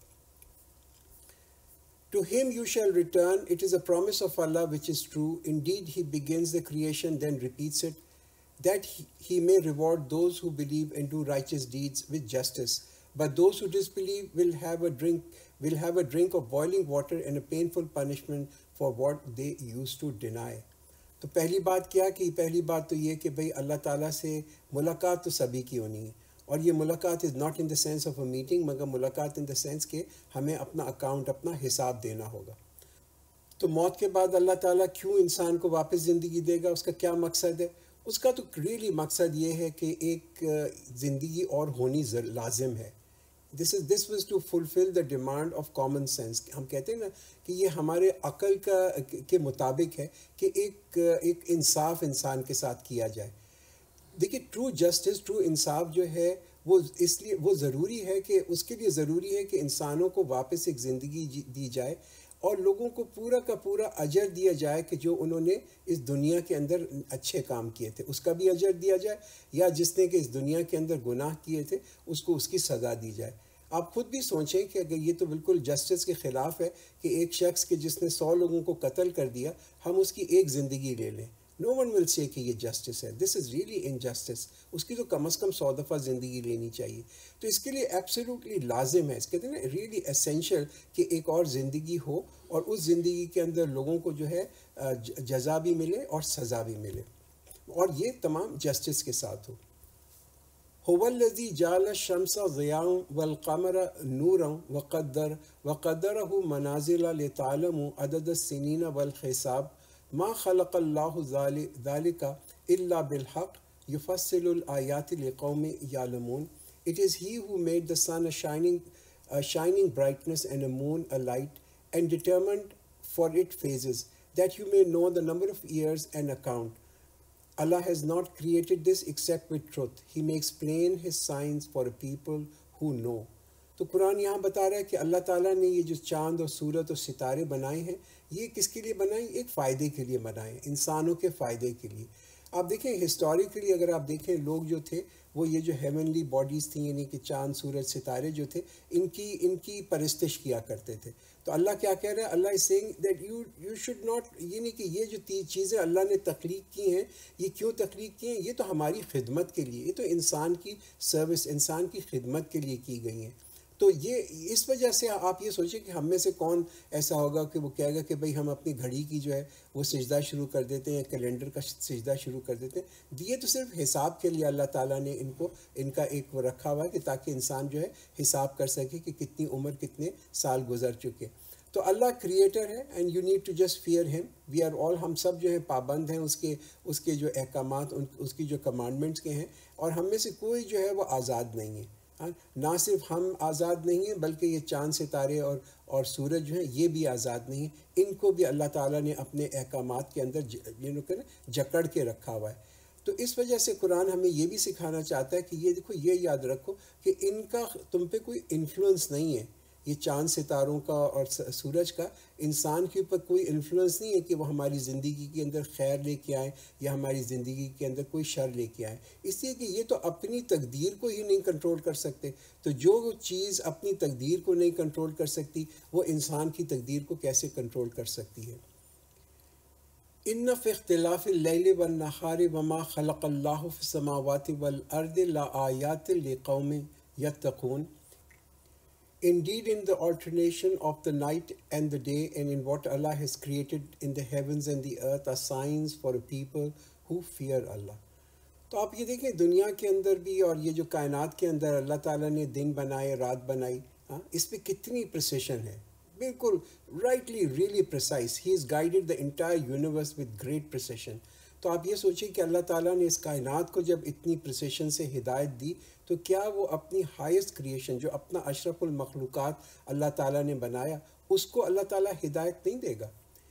To him you shall return. It is a promise of Allah which is true. Indeed, he begins the creation, then repeats it, that he, he may reward those who believe and do righteous deeds with justice. But those who disbelieve will have a drink, will have a drink of boiling water and a painful punishment for what they used to deny. تو پہلی بات کیا کہ پہلی بات تو یہ کہ بھئی اللہ تعالیٰ سے ملاقات تو سبھی کی ہونی ہے، اور یہ ملاقات is not in the sense of a meeting, مگر ملاقات ان دا سینس کہ ہمیں اپنا اکاؤنٹ، اپنا حساب دینا ہوگا۔ تو موت کے بعد اللہ تعالیٰ کیوں انسان کو واپس زندگی دے گا، اس کا کیا مقصد ہے؟ اس کا تو ریئلی مقصد یہ ہے کہ ایک زندگی اور ہونی لازم ہے۔ This is this was to fulfil the demand of common sense. ہم کہتے ہیں نا کہ یہ ہمارے عقل کا کے مطابق ہے کہ ایک ایک انصاف انسان کے ساتھ کیا جائے۔ دیکھیے ٹرو جسٹس، ٹرو انصاف جو ہے وہ اس لیے وہ ضروری ہے کہ اس کے لیے ضروری ہے کہ انسانوں کو واپس ایک زندگی دی جائے اور لوگوں کو پورا کا پورا اجر دیا جائے کہ جو انہوں نے اس دنیا کے اندر اچھے کام کیے تھے اس کا بھی اجر دیا جائے، یا جس نے کہ اس دنیا کے اندر گناہ کیے تھے اس کو اس کی سزا دی جائے۔ آپ خود بھی سوچیں کہ اگر یہ تو بالکل جسٹس کے خلاف ہے کہ ایک شخص کے جس نے سو لوگوں کو قتل کر دیا ہم اس کی ایک زندگی لے لیں۔ نو ون ول سے کہ یہ جسٹس ہے، دس از ریئلی انجسٹس۔ اس کی تو کم از کم سو دفعہ زندگی لینی چاہیے۔ تو اس کے لیے ایبسلیوٹلی لازم ہے، اس کہتے ہیں نا ریئلی اسینشیل کہ ایک اور زندگی ہو اور اس زندگی کے اندر لوگوں کو جو ہے جزا بھی ملے اور سزا بھی ملے، اور یہ تمام جسٹس کے ساتھ ہو۔ هو الذي جعل الشمس ضياء والقمر نورا وقدر وقدره منازل لتعلموا عدد السنين والحساب ما خلق الله ذلك إلا بالحق يفصل الآيات لقوم يعلمون. It is he who made the sun a shining, a shining brightness and a moon a light, and determined for it phases, that you may know the number of years and account. Allah has not created this except with truth. He makes plain his signs for a people who know. تو قرآن یہاں بتا رہا ہے کہ اللہ تعالیٰ نے یہ جو چاند اور سورج اور ستارے بنائے ہیں یہ کس کے لیے بنائے؟ ایک فائدے کے لیے بنائے، انسانوں کے فائدے کے لیے۔ آپ دیکھیں ہسٹوریکلی اگر آپ دیکھیں لوگ جو تھے وہ یہ جو ہیونلی باڈیز تھیں یعنی کہ چاند سورج ستارے جو تھے ان کی ان کی پرستش کیا کرتے تھے۔ تو اللہ کیا کہہ رہا ہے؟ Allah is seeing that you you should not, یعنی کہ یہ جو چیزیں اللہ نے تخلیق کی ہیں یہ کیوں تخلیق کی ہیں؟ یہ تو ہماری خدمت کے لیے، یہ تو انسان کی سروس، انسان کی خدمت کے لیے کی گئی ہیں۔ تو یہ اس وجہ سے آپ یہ سوچیں کہ ہم میں سے کون ایسا ہوگا کہ وہ کہے گا کہ بھئی ہم اپنی گھڑی کی جو ہے وہ سجدہ شروع کر دیتے ہیں، کیلنڈر کا سجدہ شروع کر دیتے ہیں۔ یہ تو صرف حساب کے لیے اللہ تعالیٰ نے ان کو ان کا ایک وہ رکھا ہوا ہے کہ تاکہ انسان جو ہے حساب کر سکے کہ کتنی عمر کتنے سال گزر چکے۔ تو اللہ کریٹر ہے and you need to just fear him, we are آل، ہم سب جو ہے پابند ہیں اس کے اس کے جو احکامات، اس کی جو کمانڈمنٹس کے ہیں، اور ہم میں سے کوئی جو ہے وہ آزاد نہیں ہے۔ نہ صرف ہم آزاد نہیں ہیں بلکہ یہ چاند ستارے اور اور سورج جو ہیں یہ بھی آزاد نہیں ہیں، ان کو بھی اللہ تعالیٰ نے اپنے احکامات کے اندر جکڑ کے رکھا ہوا ہے۔ تو اس وجہ سے قرآن ہمیں یہ بھی سکھانا چاہتا ہے کہ یہ دیکھو، یہ یاد رکھو کہ ان کا تم پہ کوئی انفلوئنس نہیں ہے، یہ چاند ستاروں کا اور سورج کا انسان کے اوپر کوئی انفلوئنس نہیں ہے کہ وہ ہماری زندگی کے اندر خیر لے کے آئیں یا ہماری زندگی کے اندر کوئی شر لے کے آئیں، اس لیے کہ یہ تو اپنی تقدیر کو ہی نہیں کنٹرول کر سکتے۔ تو جو چیز اپنی تقدیر کو نہیں کنٹرول کر سکتی وہ انسان کی تقدیر کو کیسے کنٹرول کر سکتی ہے؟ ان فی اختلاف اللیل والنہار وما خلق اللہ فی السماوات والارض لآیات لقوم یتقون. Indeed, in the alternation of the night and the day, and in what Allah has created in the heavens and the earth, are signs for a people who fear Allah. تو آپ یہ دیکھیں دنیا کے اندر بھی اور یہ جو کائنات کے اندر اللہ تعالیٰ نے دن بنائے، رات بنائی، ہاں اس پہ کتنی پریسیشن ہے، بالکل rightly really precise. He is guided the entire universe with great precision. تو آپ یہ سوچیں کہ اللہ تعالیٰ نے اس کائنات کو جب اتنی پریسیشن سے ہدایت دی تو کیا وہ اپنی ہائیسٹ کریشن جو اپنا اشرف المخلوقات اللہ تعالیٰ نے بنایا اس کو اللہ تعالیٰ ہدایت نہیں دے گا؟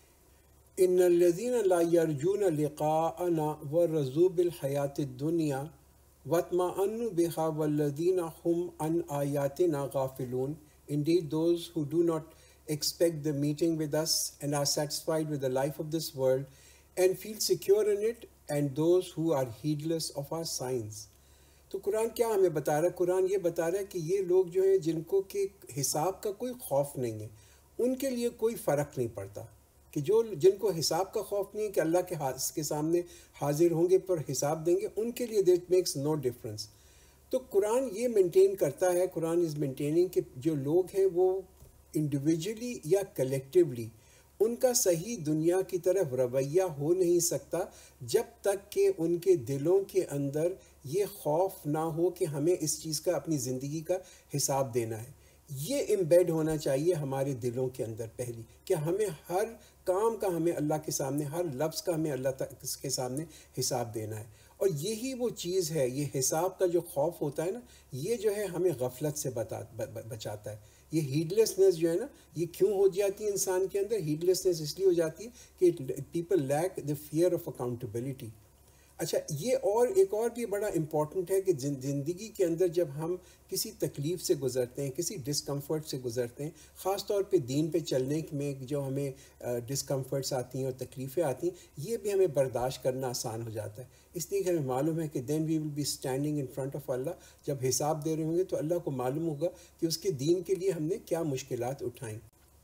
ان الذین لا یرجون لقاءنا ورضوا بالحیات الدنیا واطمأنوا بها والذین هم عن آیاتنا غافلون. Indeed, those who do not expect the meeting with us and are satisfied with the life of this world and feel secure in it, and those who are heedless of our signs. تو قرآن کیا ہمیں بتا رہا ہے؟ قرآن یہ بتا رہا ہے کہ یہ لوگ جو ہیں جن کو کہ حساب کا کوئی خوف نہیں ہے، ان کے لیے کوئی فرق نہیں پڑتا، کہ جو جن کو حساب کا خوف نہیں ہے کہ اللہ کے کے سامنے حاضر ہوں گے پر حساب دیں گے، ان کے لیے دیٹ میکس نو ڈفرینس. تو قرآن یہ مینٹین کرتا ہے، قرآن از مینٹیننگ کہ جو لوگ ہیں وہ انڈیویجولی یا کلیکٹیولی ان کا صحیح دنیا کی طرف رویہ ہو نہیں سکتا جب تک کہ ان کے دلوں کے اندر یہ خوف نہ ہو کہ ہمیں اس چیز کا اپنی زندگی کا حساب دینا ہے۔ یہ امبیڈ ہونا چاہیے ہمارے دلوں کے اندر پہلی، کہ ہمیں ہر کام کا ہمیں اللہ کے سامنے، ہر لفظ کا ہمیں اللہ کے سامنے حساب دینا ہے۔ اور یہی وہ چیز ہے، یہ حساب کا جو خوف ہوتا ہے نا، یہ جو ہے ہمیں غفلت سے بچاتا ہے۔ یہ ہیڈلیسنس جو ہے نا، یہ کیوں ہو جاتی ہے انسان کے اندر؟ ہیڈلیسنس اس لیے ہو جاتی ہے کہ people lack the fear of accountability. اچھا، یہ اور ایک اور بھی بڑا امپورٹنٹ ہے کہ زندگی کے اندر جب ہم کسی تکلیف سے گزرتے ہیں، کسی ڈسکمفرٹ سے گزرتے ہیں، خاص طور پہ دین پہ چلنے میں جو ہمیں ڈسکمفرٹس آتی ہیں اور تکلیفیں آتی ہیں، یہ بھی ہمیں برداشت کرنا آسان ہو جاتا ہے۔ اس لیے کہ ہمیں معلوم ہے کہ then we will be standing in front of Allah, جب حساب دے رہے ہوں گے تو اللہ کو معلوم ہوگا کہ اس کے دین کے لیے ہم نے کیا مشکلات اٹھائیں۔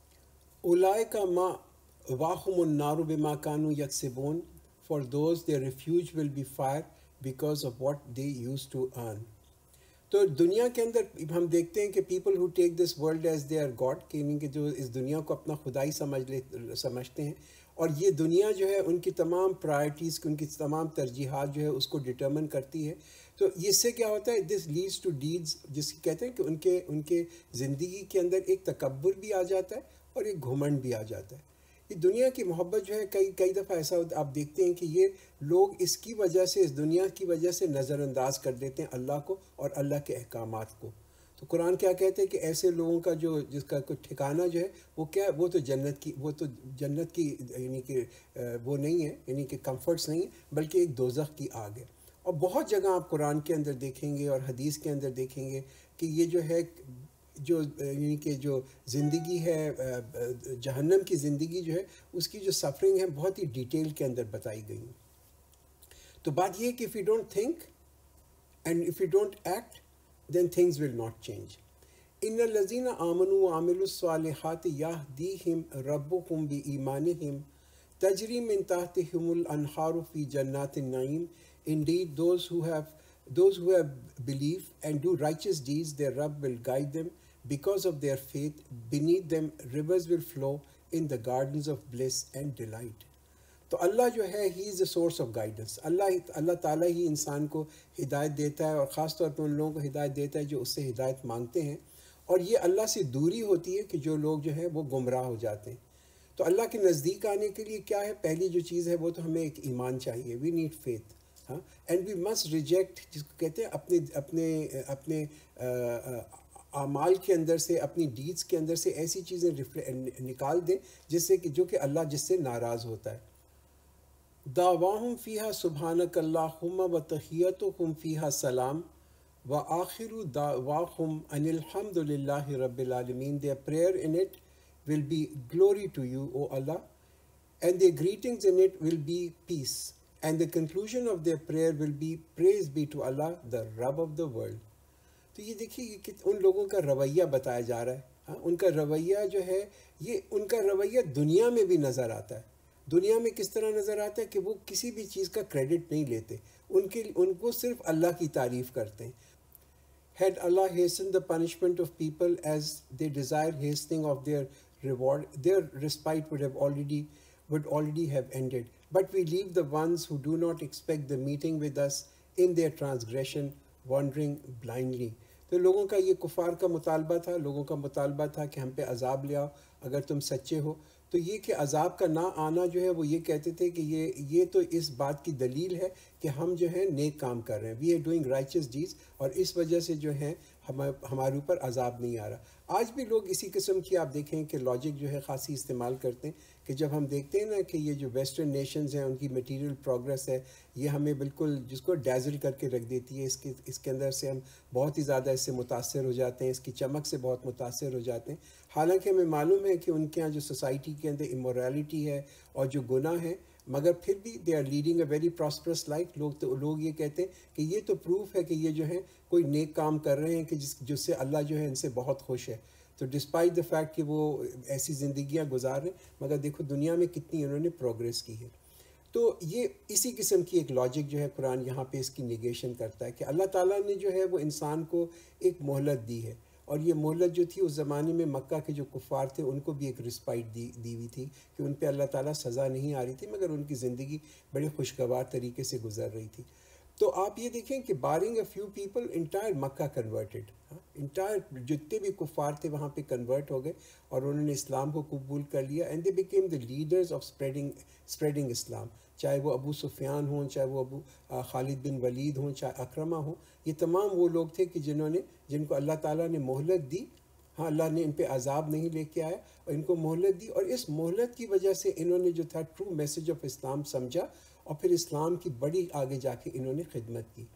اولئک ما واہم النار بما کانوا یکسبون، for those their refuge will be fire because of what they used to earn۔ تو دنیا کے اندر ہم دیکھتے ہیں کہ people who take this world as their God، کہ ان کے جو اس دنیا کو اپنا خدائی سمجھ لے سمجھتے ہیں، اور یہ دنیا جو ہے ان کی تمام پرائرٹیز، ان کی تمام ترجیحات جو ہے اس کو ڈٹرمن کرتی ہے۔ تو اس سے کیا ہوتا ہے؟ دس لیڈس ٹو ڈیڈز، جس کی کہتے ہیں کہ ان کے ان کے زندگی کے اندر ایک تکبر بھی آ جاتا ہے اور ایک گھمنڈ بھی آ جاتا ہے۔ یہ دنیا کی محبت جو ہے کئی کئی دفعہ ایسا آپ دیکھتے ہیں کہ یہ لوگ اس کی وجہ سے، اس دنیا کی وجہ سے نظر انداز کر دیتے ہیں اللہ کو اور اللہ کے احکامات کو۔ تو قرآن کیا کہتے ہیں کہ ایسے لوگوں کا جو جس کا کوئی ٹھکانہ جو ہے وہ کیا، وہ تو جنت کی وہ تو جنت کی یعنی کہ وہ نہیں ہے، یعنی کہ کمفرٹس نہیں ہے، بلکہ ایک دوزخ کی آگ ہے۔ اور بہت جگہ آپ قرآن کے اندر دیکھیں گے اور حدیث کے اندر دیکھیں گے کہ یہ جو ہے جو یعنی کہ جو زندگی ہے جہنم کی زندگی جو ہے، اس کی جو سفرنگ ہے بہت ہی ڈیٹیل کے اندر بتائی گئی ہیں۔ تو بات یہ ہے کہ if you don't think and if you don't act then things will not change۔ ان الذین آمنوا وعملوا الصالحات یہدیہم ربہم بایمانہم تجری من تحتہم الانہار فی جنات ul-Naeem. Indeed those who have those who have believed and do righteous deeds, their Rabb will guide them because of their faith. Beneath them rivers will flow in the gardens of bliss and delight۔ تو اللہ جو ہے he is a source of guidance. Allah Allah تعالیٰ ہی انسان کو ہدایت دیتا ہے، اور خاص طور پہ ان لوگوں کو ہدایت دیتا ہے جو اس سے ہدایت مانگتے ہیں، اور یہ اللہ سے دوری ہوتی ہے کہ جو لوگ جو ہیں وہ گمراہ ہو جاتے ہیں۔ تو اللہ کے نزدیک آنے کے لیے کیا ہے؟ پہلی جو چیز ہے وہ تو ہمیں ایک ایمان چاہیے، وی نیڈ فیتھ، ہاں، اینڈ وی مسٹ ریجیکٹ، جس کو کہتے ہیں اپنے اپنے اپنے اعمال کے اندر سے، اپنی ڈیڈس کے اندر سے ایسی چیزیں نکال دیں جس سے کہ جو کہ اللہ جس سے ناراض ہوتا ہے۔ دعواہم فیہا سبحانک اللہم و تحیتہم فیہا سلام و آخر دعواہم ان الحمد للہ رب العالمین۔ Their prayer in it will be glory to you, O Allah, and their greetings in it will be peace, and the conclusion of their prayer will be praise be to Allah, the Rabb of the world۔ تو یہ دیکھیے کہ ان لوگوں کا رویہ بتایا جا رہا ہے، ہاں، ان کا رویہ جو ہے یہ ان کا رویہ دنیا میں بھی نظر آتا ہے۔ دنیا میں کس طرح نظر آتا ہے کہ وہ کسی بھی چیز کا کریڈٹ نہیں لیتے، ان کے ان کو صرف اللہ کی تعریف کرتے ہیں۔ Had Allah hastened the punishment of people as they desire hastening of their reward, their respite would have already would already have ended. But we leave the ones who do not expect the meeting with us in their transgression, wandering blindly۔ تو لوگوں کا یہ کفار کا مطالبہ تھا، لوگوں کا مطالبہ تھا کہ ہم پہ عذاب لے آؤ اگر تم سچے ہو۔ تو یہ کہ عذاب کا نہ آنا جو ہے وہ یہ کہتے تھے کہ یہ یہ تو اس بات کی دلیل ہے کہ ہم جو ہے نیک کام کر رہے ہیں، we are doing righteous deeds, اور اس وجہ سے جو ہے ہمارے اوپر عذاب نہیں آ رہا۔ آج بھی لوگ اسی قسم کی آپ دیکھیں کہ لاجک جو ہے خاصی استعمال کرتے ہیں کہ جب ہم دیکھتے ہیں نا کہ یہ جو ویسٹرن نیشنز ہیں ان کی میٹیریل پروگریس ہے، یہ ہمیں بالکل جس کو ڈیزل کر کے رکھ دیتی ہے، اس کے اس کے اندر سے ہم بہت ہی زیادہ اس سے متاثر ہو جاتے ہیں، اس کی چمک سے بہت متاثر ہو جاتے ہیں۔ حالانکہ ہمیں معلوم ہے کہ ان کے یہاں جو سوسائٹی کے اندر امورالٹی ہے اور جو گناہ ہے، مگر پھر بھی they are leading a very prosperous life. لوگ تو لوگ یہ کہتے ہیں کہ یہ تو پروف ہے کہ یہ جو ہے کوئی نیک کام کر رہے ہیں کہ جس جس سے اللہ جو ہے ان سے بہت خوش ہے۔ تو ڈسپائٹ دا فیکٹ کہ وہ ایسی زندگیاں گزار رہے ہیں، مگر دیکھو دنیا میں کتنی انہوں نے پروگریس کی ہے۔ تو یہ اسی قسم کی ایک لاجک جو ہے قرآن یہاں پہ اس کی نیگیشن کرتا ہے کہ اللہ تعالیٰ نے جو ہے وہ انسان کو ایک مہلت دی ہے، اور یہ مہلت جو تھی اس زمانے میں مکہ کے جو کفار تھے ان کو بھی ایک رسپائٹ دی دی ہوئی تھی کہ ان پہ اللہ تعالیٰ سزا نہیں آ رہی تھی، مگر ان کی زندگی بڑے خوشگوار طریقے سے گزر رہی تھی. تو آپ یہ دیکھیں کہ barring a few people entire Makkah converted, entire جتنے بھی کفار تھے وہاں پہ کنورٹ ہو گئے اور انہوں نے اسلام کو قبول کر لیا. And they became the leaders of spreading spreading Islam, چاہے وہ ابو سفیان ہوں، چاہے وہ ابو خالد بن ولید ہوں، چاہے اکرمہ ہوں. یہ تمام وہ لوگ تھے کہ جنہوں نے جن کو اللہ تعالیٰ نے مہلت دی. ہاں، اللہ نے ان پہ عذاب نہیں لے کے آیا اور ان کو مہلت دی، اور اس مہلت کی وجہ سے انہوں نے جو تھا ٹرو میسج آف اسلام سمجھا اور پھر اسلام کی بڑی آگے جا کے انہوں نے خدمت کی.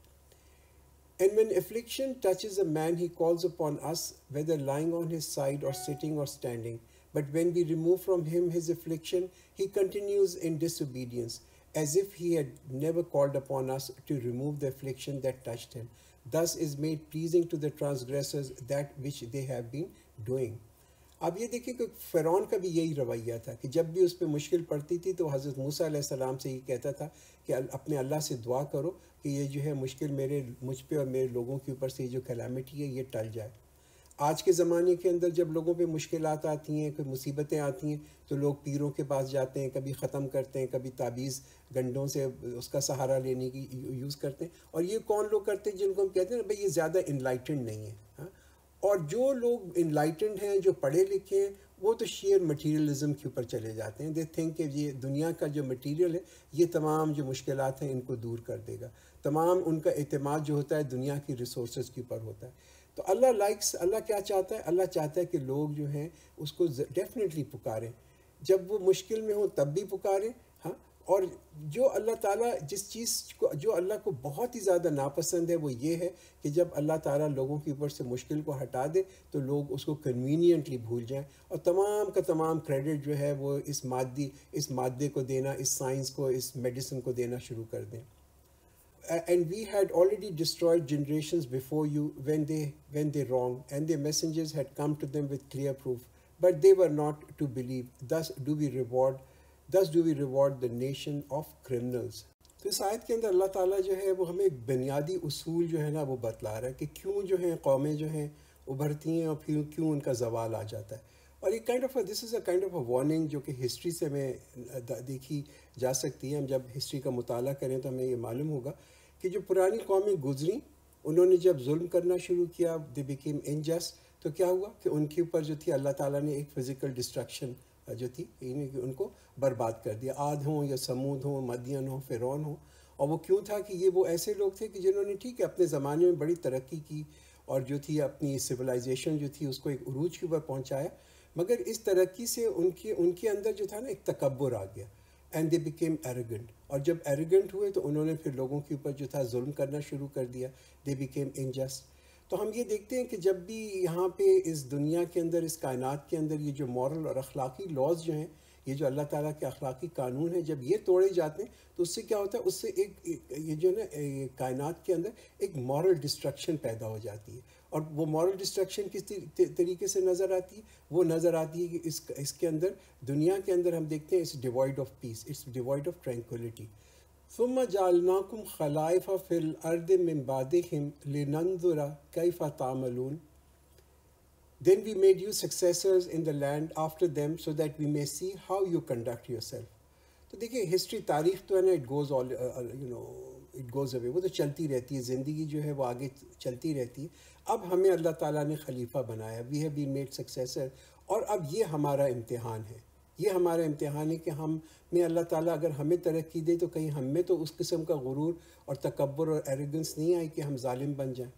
And when affliction touches a man, he calls upon us, whether lying on his side or sitting or standing. But when we remove from him his affliction, he continues in disobedience, as if he had never called upon us to remove the affliction that touched him. Thus is made pleasing to the transgressors that which they have been doing. اب یہ دیکھیں کہ فرعون کا بھی یہی رویہ تھا کہ جب بھی اس پہ مشکل پڑتی تھی تو حضرت موسیٰ علیہ السلام سے یہ کہتا تھا کہ اپنے اللہ سے دعا کرو کہ یہ جو ہے مشکل میرے مجھ پہ اور میرے لوگوں کے اوپر سے یہ جو کلیمٹی ہے یہ ٹل جائے. آج کے زمانے کے اندر جب لوگوں پہ مشکلات آتی ہیں، کوئی مصیبتیں آتی ہیں، تو لوگ پیروں کے پاس جاتے ہیں، کبھی ختم کرتے ہیں، کبھی تعویذ گنڈوں سے اس کا سہارا لینے کی یوز کرتے ہیں. اور یہ کون لوگ کرتے ہیں جن کو ہم کہتے ہیں نا بھائی یہ زیادہ انلائٹنڈ نہیں ہے. ہاں، اور جو لوگ انلائٹنڈ ہیں، جو پڑھے لکھے ہیں، وہ تو شیئر مٹیریلزم کے اوپر چلے جاتے ہیں. دے تھنک کہ یہ دنیا کا جو مٹیریل ہے یہ تمام جو مشکلات ہیں ان کو دور کر دے گا. تمام ان کا اعتماد جو ہوتا ہے دنیا کی ریسورسز کے اوپر ہوتا ہے. تو اللہ لائکس اللہ کیا چاہتا ہے؟ اللہ چاہتا ہے کہ لوگ جو ہیں اس کو ڈیفینیٹلی پکاریں، جب وہ مشکل میں ہوں تب بھی پکاریں. ہاں، اور جو اللہ تعالیٰ جس چیز کو جو اللہ کو بہت ہی زیادہ ناپسند ہے وہ یہ ہے کہ جب اللہ تعالیٰ لوگوں کے اوپر سے مشکل کو ہٹا دے تو لوگ اس کو کنوینینٹلی بھول جائیں اور تمام کا تمام کریڈٹ جو ہے وہ اس مادی اس مادے کو دینا، اس سائنس کو، اس میڈیسن کو دینا شروع کر دیں. And we had already destroyed generations before you when they when they wronged, and their messengers had come to them with clear proof, but they were not to believe. Thus do we reward thus do we reward the nation of criminals. تو اس آیت کے اندر اللہ تعالیٰ جو ہے وہ ہمیں ایک بنیادی اصول جو ہے نا وہ بتلا رہا ہے کہ کیوں جو ہیں قومیں جو ہیں ابھرتی ہیں اور پھر کیوں ان کا زوال آ جاتا ہے. اور ایک kind of this is a kind of a warning جو کہ ہسٹری سے ہمیں دیکھی جا سکتی ہے. ہم جب ہسٹری کا مطالعہ کریں تو ہمیں یہ معلوم ہوگا کہ جو پرانی قومیں گزریں انہوں نے جب ظلم کرنا شروع کیا، دے بیکیم انجسٹ، تو کیا ہوا کہ ان کے اوپر جو تھی اللہ تعالیٰ نے ایک فزیکل ڈسٹرکشن جو تھی ان کو برباد کر دیا. عاد ہوں یا سمود ہوں، مدین ہوں، فرعون ہوں. اور وہ کیوں تھا کہ یہ وہ ایسے لوگ تھے کہ جنہوں نے ٹھیک ہے اپنے زمانے میں بڑی ترقی کی اور جو تھی اپنی سویلائزیشن جو تھی اس کو ایک عروج کے اوپر پہنچایا، مگر اس ترقی سے ان کے ان کے اندر جو تھا نا ایک تکبر آ گیا. اینڈ دے بیکیم ایروگنٹ، اور جب ایروگنٹ ہوئے تو انہوں نے پھر لوگوں کے اوپر جو تھا ظلم کرنا شروع کر دیا. They became unjust. تو ہم یہ دیکھتے ہیں کہ جب بھی یہاں پہ اس دنیا کے اندر، اس کائنات کے اندر یہ جو مورل اور اخلاقی لاز جو ہیں، یہ جو اللہ تعالیٰ کے اخلاقی قانون ہیں، جب یہ توڑے جاتے ہیں تو اس سے کیا ہوتا ہے؟ اس سے ایک یہ جو ہے نا کائنات کے اندر ایک مورل ڈسٹرکشن پیدا ہو جاتی ہے. اور وہ مورل ڈسٹرکشن کس طریقے سے نظر آتی ہے؟ وہ نظر آتی ہے کہ اس اس کے اندر دنیا کے اندر ہم دیکھتے ہیں it's devoid of peace, it's devoid of tranquility. ثم جعلناکم خلائف فی الارض من بعدہم لننظر کیف تعملون. Then we made you successors in the land after them so that we may see how you conduct yourself. تو دیکھیں ہسٹری، تاریخ تو ہے نا it goes all you know it goes away, وہ تو چلتی رہتی ہے، زندگی جو ہے وہ آگے چلتی رہتی ہے. اب ہمیں اللہ تعالیٰ نے خلیفہ بنایا، we have been made successor, اور اب یہ ہمارا امتحان ہے. یہ ہمارا امتحان ہے کہ ہم میں اللہ تعالیٰ اگر ہمیں ترقی دے تو کہیں ہم میں تو اس قسم کا غرور اور تکبر اور ایروگنس نہیں آئی کہ ہم ظالم بن جائیں.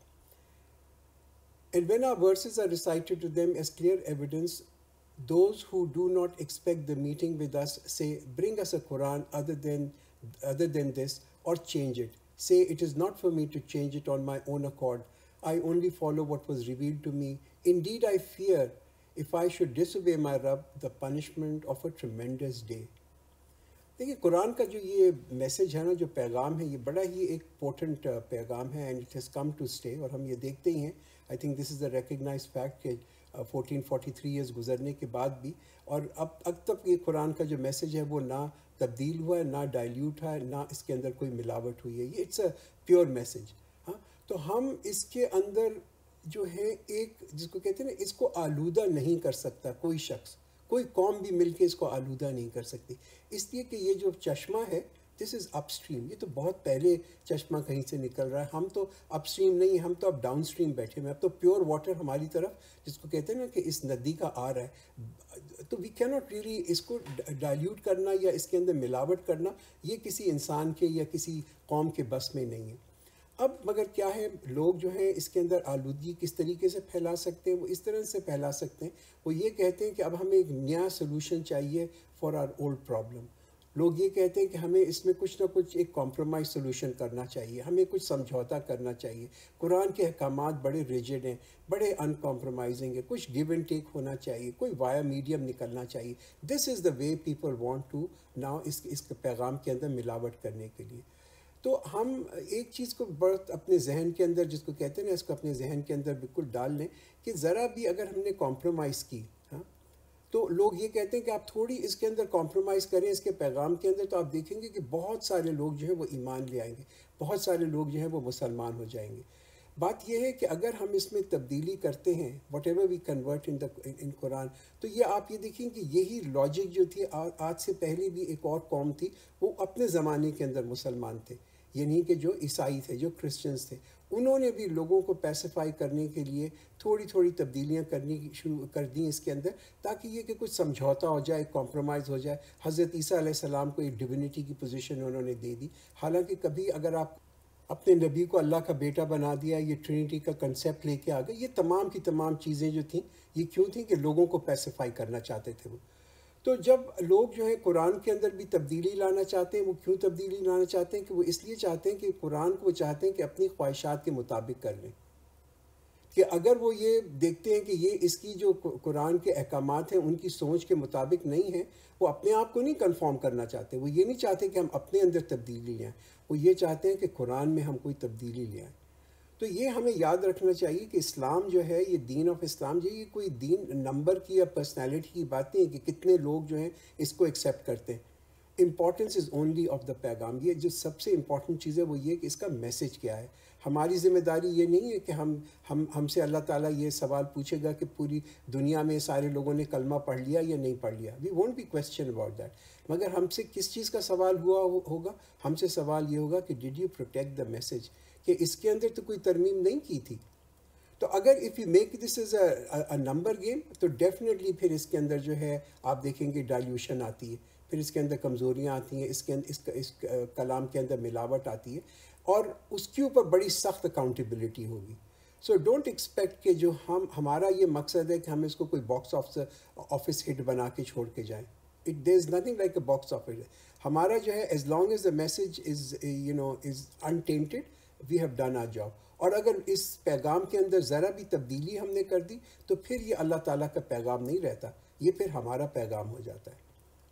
And when our verses are recited to them as clear evidence, those who do not expect the meeting with us say, bring us a Quran other than, other than this, or change it. Say, it is not for me to change it on my own accord. I only follow what was revealed to me. Indeed, I fear, if I should disobey my Rabb, the punishment of a tremendous day. دیکھیے قرآن کا جو یہ message ہے نا، جو پیغام ہے، یہ بڑا ہی ایک پورٹنٹ پیغام ہے، and it has come to stay. اور ہم یہ دیکھتے ہی ہیں، I think this is a recognize fact کہ فورٹین فورٹی تھری ایئرس گزرنے کے بعد بھی اور اب اب تک یہ قرآن کا جو میسج ہے وہ نہ تبدیل ہوا ہے، نہ ڈائلیوٹ ہے، نہ اس کے اندر کوئی ملاوٹ ہوئی ہے. یہ اٹس اے پیور میسج. ہاں، تو ہم اس کے اندر جو ہے ایک جس کو کہتے ہیں نا، اس کو آلودہ نہیں کر سکتا کوئی شخص، کوئی قوم بھی مل کے اس کو آلودہ نہیں کر سکتی، اس لیے کہ یہ جو چشمہ ہے دس از اپ اسٹریم، یہ تو بہت پہلے چشمہ کہیں سے نکل رہا ہے، ہم تو اپ اسٹریم نہیں، ہم تو اب ڈاؤن اسٹریم بیٹھے ہوئے، اب تو پیور واٹر ہماری طرف جس کو کہتے ہیں نا کہ اس ندی کا آ رہا ہے، تو وی کی ناٹ ریئلی اس کو ڈائلیوٹ کرنا یا اس کے اندر ملاوٹ کرنا، یہ کسی انسان کے یا کسی قوم کے بس میں نہیں ہے۔ اب مگر کیا ہے، لوگ جو ہیں اس کے اندر آلودگی کس طریقے سے پھیلا سکتے ہیں، وہ اس طرح سے پھیلا سکتے ہیں، وہ یہ کہتے ہیں کہ اب ہمیں ایک نیا سلوشن چاہیے فار آر اولڈ پرابلم۔ لوگ یہ کہتے ہیں کہ ہمیں اس میں کچھ نہ کچھ ایک کمپرومائز سلوشن کرنا چاہیے، ہمیں کچھ سمجھوتا کرنا چاہیے، قرآن کے احکامات بڑے ریجڈ ہیں، بڑے ان کمپرومائزنگ ہیں، کچھ گیو اینڈ ٹیک ہونا چاہیے، کوئی وایا میڈیم نکلنا چاہیے۔ This is the way people want to know اس اس کے پیغام کے اندر ملاوٹ کرنے کے لیے۔ تو ہم ایک چیز کو بہت اپنے ذہن کے اندر جس کو کہتے ہیں نا، اس کو اپنے ذہن کے اندر بالکل ڈال لیں کہ ذرا بھی اگر ہم نے کمپرومائز کی، ہاں، تو لوگ یہ کہتے ہیں کہ آپ تھوڑی اس کے اندر کمپرومائز کریں اس کے پیغام کے اندر، تو آپ دیکھیں گے کہ بہت سارے لوگ جو ہیں وہ ایمان لے آئیں گے، بہت سارے لوگ جو ہیں وہ مسلمان ہو جائیں گے۔ بات یہ ہے کہ اگر ہم اس میں تبدیلی کرتے ہیں، whatever we convert in in Quran, تو یہ آپ یہ دیکھیں کہ یہی لاجک جو تھی آج سے پہلے بھی ایک اور قوم تھی، وہ اپنے زمانے کے اندر مسلمان تھے، یہ نہیں کہ جو عیسائی تھے، جو کرسچنز تھے، انہوں نے بھی لوگوں کو پیسیفائی کرنے کے لیے تھوڑی تھوڑی تبدیلیاں کرنی شروع کر دیں اس کے اندر، تاکہ یہ کہ کچھ سمجھوتا ہو جائے، کمپرومائز ہو جائے۔ حضرت عیسیٰ علیہ السلام کو ایک ڈیوینٹی کی پوزیشن انہوں نے دے دی، حالانکہ کبھی اگر آپ اپنے نبی کو اللہ کا بیٹا بنا دیا، یہ ٹرینٹی کا کنسیپٹ لے کے آ گئے، یہ تمام کی تمام چیزیں جو تھیں یہ کیوں تھیں کہ لوگوں کو پیسیفائی کرنا چاہتے تھے وہ۔ تو جب لوگ جو ہیں قرآن کے اندر بھی تبدیلی لانا چاہتے ہیں، وہ کیوں تبدیلی لانا چاہتے ہیں کہ وہ اس لیے چاہتے ہیں کہ قرآن کو وہ چاہتے ہیں کہ اپنی خواہشات کے مطابق کر لیں، کہ اگر وہ یہ دیکھتے ہیں کہ یہ اس کی جو قرآن کے احکامات ہیں ان کی سوچ کے مطابق نہیں ہیں، وہ اپنے آپ کو نہیں کنفارم کرنا چاہتے، وہ یہ نہیں چاہتے کہ ہم اپنے اندر تبدیلی لے آئیں، وہ یہ چاہتے ہیں کہ قرآن میں ہم کوئی تبدیلی لے آئیں۔ تو یہ ہمیں یاد رکھنا چاہیے کہ اسلام جو ہے، یہ دین آف اسلام جو یہ کوئی دین نمبر کی یا پرسنالٹی کی بات نہیں ہے کہ کتنے لوگ جو ہیں اس کو ایکسیپٹ کرتے ہیں۔ Importance is only of the پیغام، یہ جو سب سے امپورٹنٹ چیز ہے وہ یہ کہ اس کا میسج کیا ہے۔ ہماری ذمہ داری یہ نہیں ہے کہ ہم ہم ہم سے اللہ تعالیٰ یہ سوال پوچھے گا کہ پوری دنیا میں سارے لوگوں نے کلمہ پڑھ لیا یا نہیں پڑھ لیا، we won't be question about that, مگر ہم سے کس چیز کا سوال ہوا ہوگا؟ ہم سے سوال یہ ہوگا کہ did you protect the message, کہ اس کے اندر تو کوئی ترمیم نہیں کی تھی۔ تو اگر if you make this is a number game, تو ڈیفینیٹلی پھر اس کے اندر جو ہے آپ دیکھیں گے ڈائلیوشن آتی ہے، پھر اس کے اندر کمزوریاں آتی ہیں، اس کے اندر اس, اس کلام کے اندر ملاوٹ آتی ہے، اور اس کے اوپر بڑی سخت اکاؤنٹیبلٹی ہوگی۔ سو ڈونٹ ایکسپیکٹ کہ جو ہم ہمارا یہ مقصد ہے کہ ہم اس کو کوئی باکس آفس ہٹ بنا کے چھوڑ کے جائیں، it there is nothing like a box office. ہمارا جو ہے as long as the message is you know as intended, we have done our job. اور اگر اس پیغام کے اندر ذرا بھی تبدیلی ہم نے کر دی تو پھر یہ اللہ تعالیٰ کا پیغام نہیں رہتا، یہ پھر ہمارا پیغام ہو جاتا ہے۔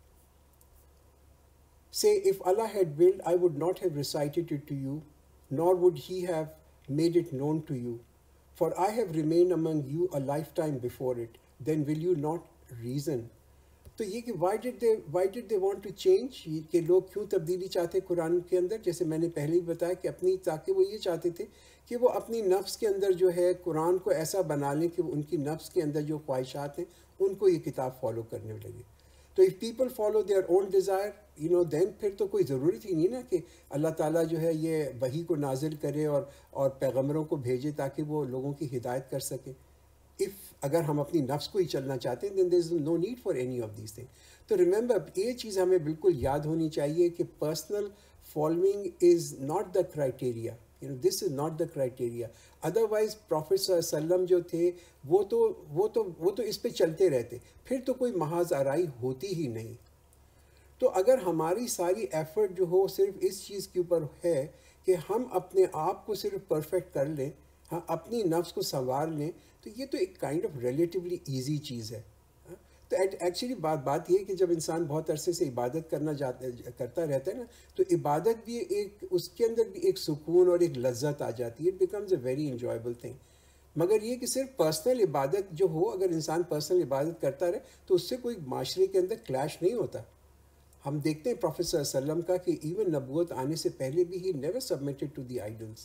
Say, if Allah had willed, I would not have recited it to you, nor would He have made it known to you. For I have remained among you a lifetime before it. Then will you not reason? تو یہ کہ why did they why did they want to change، کہ لوگ کیوں تبدیلی چاہتے قرآن کے اندر، جیسے میں نے پہلے ہی بتایا کہ اپنی تاکہ وہ یہ چاہتے تھے کہ وہ اپنی نفس کے اندر جو ہے قرآن کو ایسا بنا لیں کہ ان کی نفس کے اندر جو خواہشات ہیں ان کو یہ کتاب فالو کرنے لگے۔ تو if people follow their own desire, you know, then پھر تو کوئی ضرورت ہی نہیں نا کہ اللہ تعالیٰ جو ہے یہ وحی کو نازل کرے اور اور پیغمبروں کو بھیجے تاکہ وہ لوگوں کی ہدایت کر سکیں۔ if اگر ہم اپنی نفس کو ہی چلنا چاہتے ہیں then there is no need for any of these things۔ تو ریممبر یہ چیز ہمیں بالکل یاد ہونی چاہیے کہ personal following is not the criteria, you know, this is not the criteria۔ Otherwise prophet صلی اللہ علیہ وسلم جو تھے وہ تو وہ تو وہ تو اس پہ چلتے رہتے، پھر تو کوئی محاذ آرائی ہوتی ہی نہیں۔ تو اگر ہماری ساری ایفرٹ جو ہو صرف اس چیز کے اوپر ہے کہ ہم اپنے آپ کو صرف پرفیکٹ کر لیں، ہاں اپنی نفس کو سنوار لیں، تو یہ تو ایک کائنڈ آف ریلیٹیولی ایزی چیز ہے۔ تو ایکچولی بات بات یہ ہے کہ جب انسان بہت عرصے سے عبادت کرنا جاتا کرتا رہتا ہے نا، تو عبادت بھی ایک اس کے اندر بھی ایک سکون اور ایک لذت آ جاتی ہے، it becomes a very enjoyable thing. مگر یہ کہ صرف پرسنل عبادت جو ہو، اگر انسان پرسنل عبادت کرتا رہے تو اس سے کوئی معاشرے کے اندر کلیش نہیں ہوتا۔ ہم دیکھتے ہیں پروفیٹ صلی اللہ علیہ وسلم کا کہ ایون نبوت آنے سے پہلے بھی he never submitted to the idols.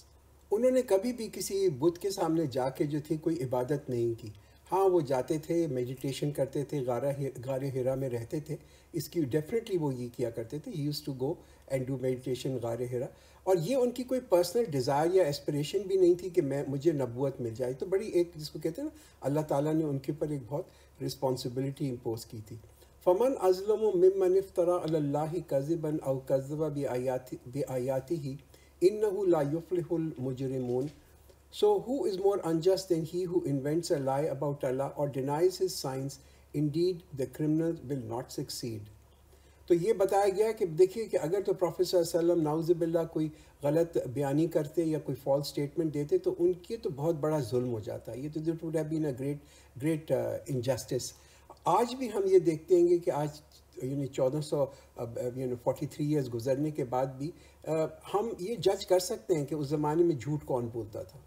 انہوں نے کبھی بھی کسی بت کے سامنے جا کے جو تھی کوئی عبادت نہیں کی. ہاں وہ جاتے تھے، میڈیٹیشن کرتے تھے، غارہ غار ہرا میں رہتے تھے. اس کی ڈیفینیٹلی وہ یہ کیا کرتے تھے، he used to go and do meditation غار ہرا. اور یہ ان کی کوئی پرسنل ڈیزائر یا اسپریشن بھی نہیں تھی کہ میں مجھے نبوت مل جائے. تو بڑی ایک جس کو کہتے ہیں نا، اللہ تعالیٰ نے ان کے اوپر ایک بہت رسپانسبلٹی امپوز کی تھی. فمن ازلم ممن افترى علی اللہ کذبا او کذب بآیاتہ انہ لا یفلح المجرمون. So who is more unjust than he who invents a lie about Allah or denies his signs? Indeed, the criminal will not succeed. تو یہ بتایا گیا کہ دیکھیے کہ اگر تو پروفیٹ صلی اللہ علیہ وسلم نعوذ باللہ کوئی غلط بیانی کرتے یا کوئی فالس سٹیٹمنٹ دیتے تو ان کی تو بہت بڑا ظلم ہو جاتا ہے. یہ تو that would have been a great great injustice. آج بھی ہم یہ دیکھتے ہیں کہ آج یعنی چودہ سو یعنی فورٹی تھری ایئرس گزرنے کے بعد بھی ہم یہ جج کر سکتے ہیں کہ اس زمانے میں جھوٹ کون بولتا تھا.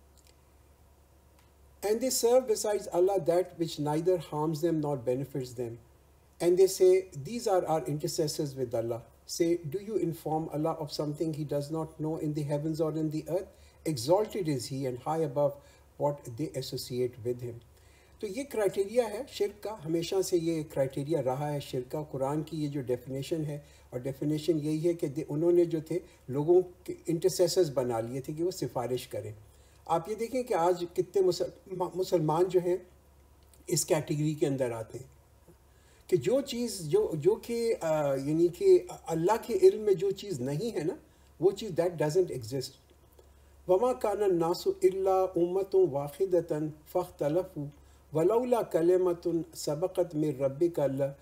And they serve besides Allah that which neither harms them nor benefits them. And they say, these are our intercessors with Allah. Say, do you inform Allah of something he does not know in the heavens or in the earth? Exalted is he and high above what they associate with him. تو یہ criteria ہے شرک کا، ہمیشہ سے یہ criteria رہا ہے شرک کا. قرآن کی یہ جو ڈیفینیشن ہے، اور ڈیفینیشن یہی ہے کہ انہوں نے جو تھے لوگوں کے انٹرسیسرز بنا لیے تھے کہ وہ سفارش کریں. آپ یہ دیکھیں کہ آج کتنے مسلمان جو ہیں اس کیٹیگری کے اندر آتے ہیں کہ جو چیز جو جو کہ یعنی کہ اللہ کے علم میں جو چیز نہیں ہے نا، وہ چیز دیٹ ڈزنٹ ایگزسٹ. وما کان الناس الا امۃ واحدۃ فاختلفوا ولولا کلمۃ سبقت من ربک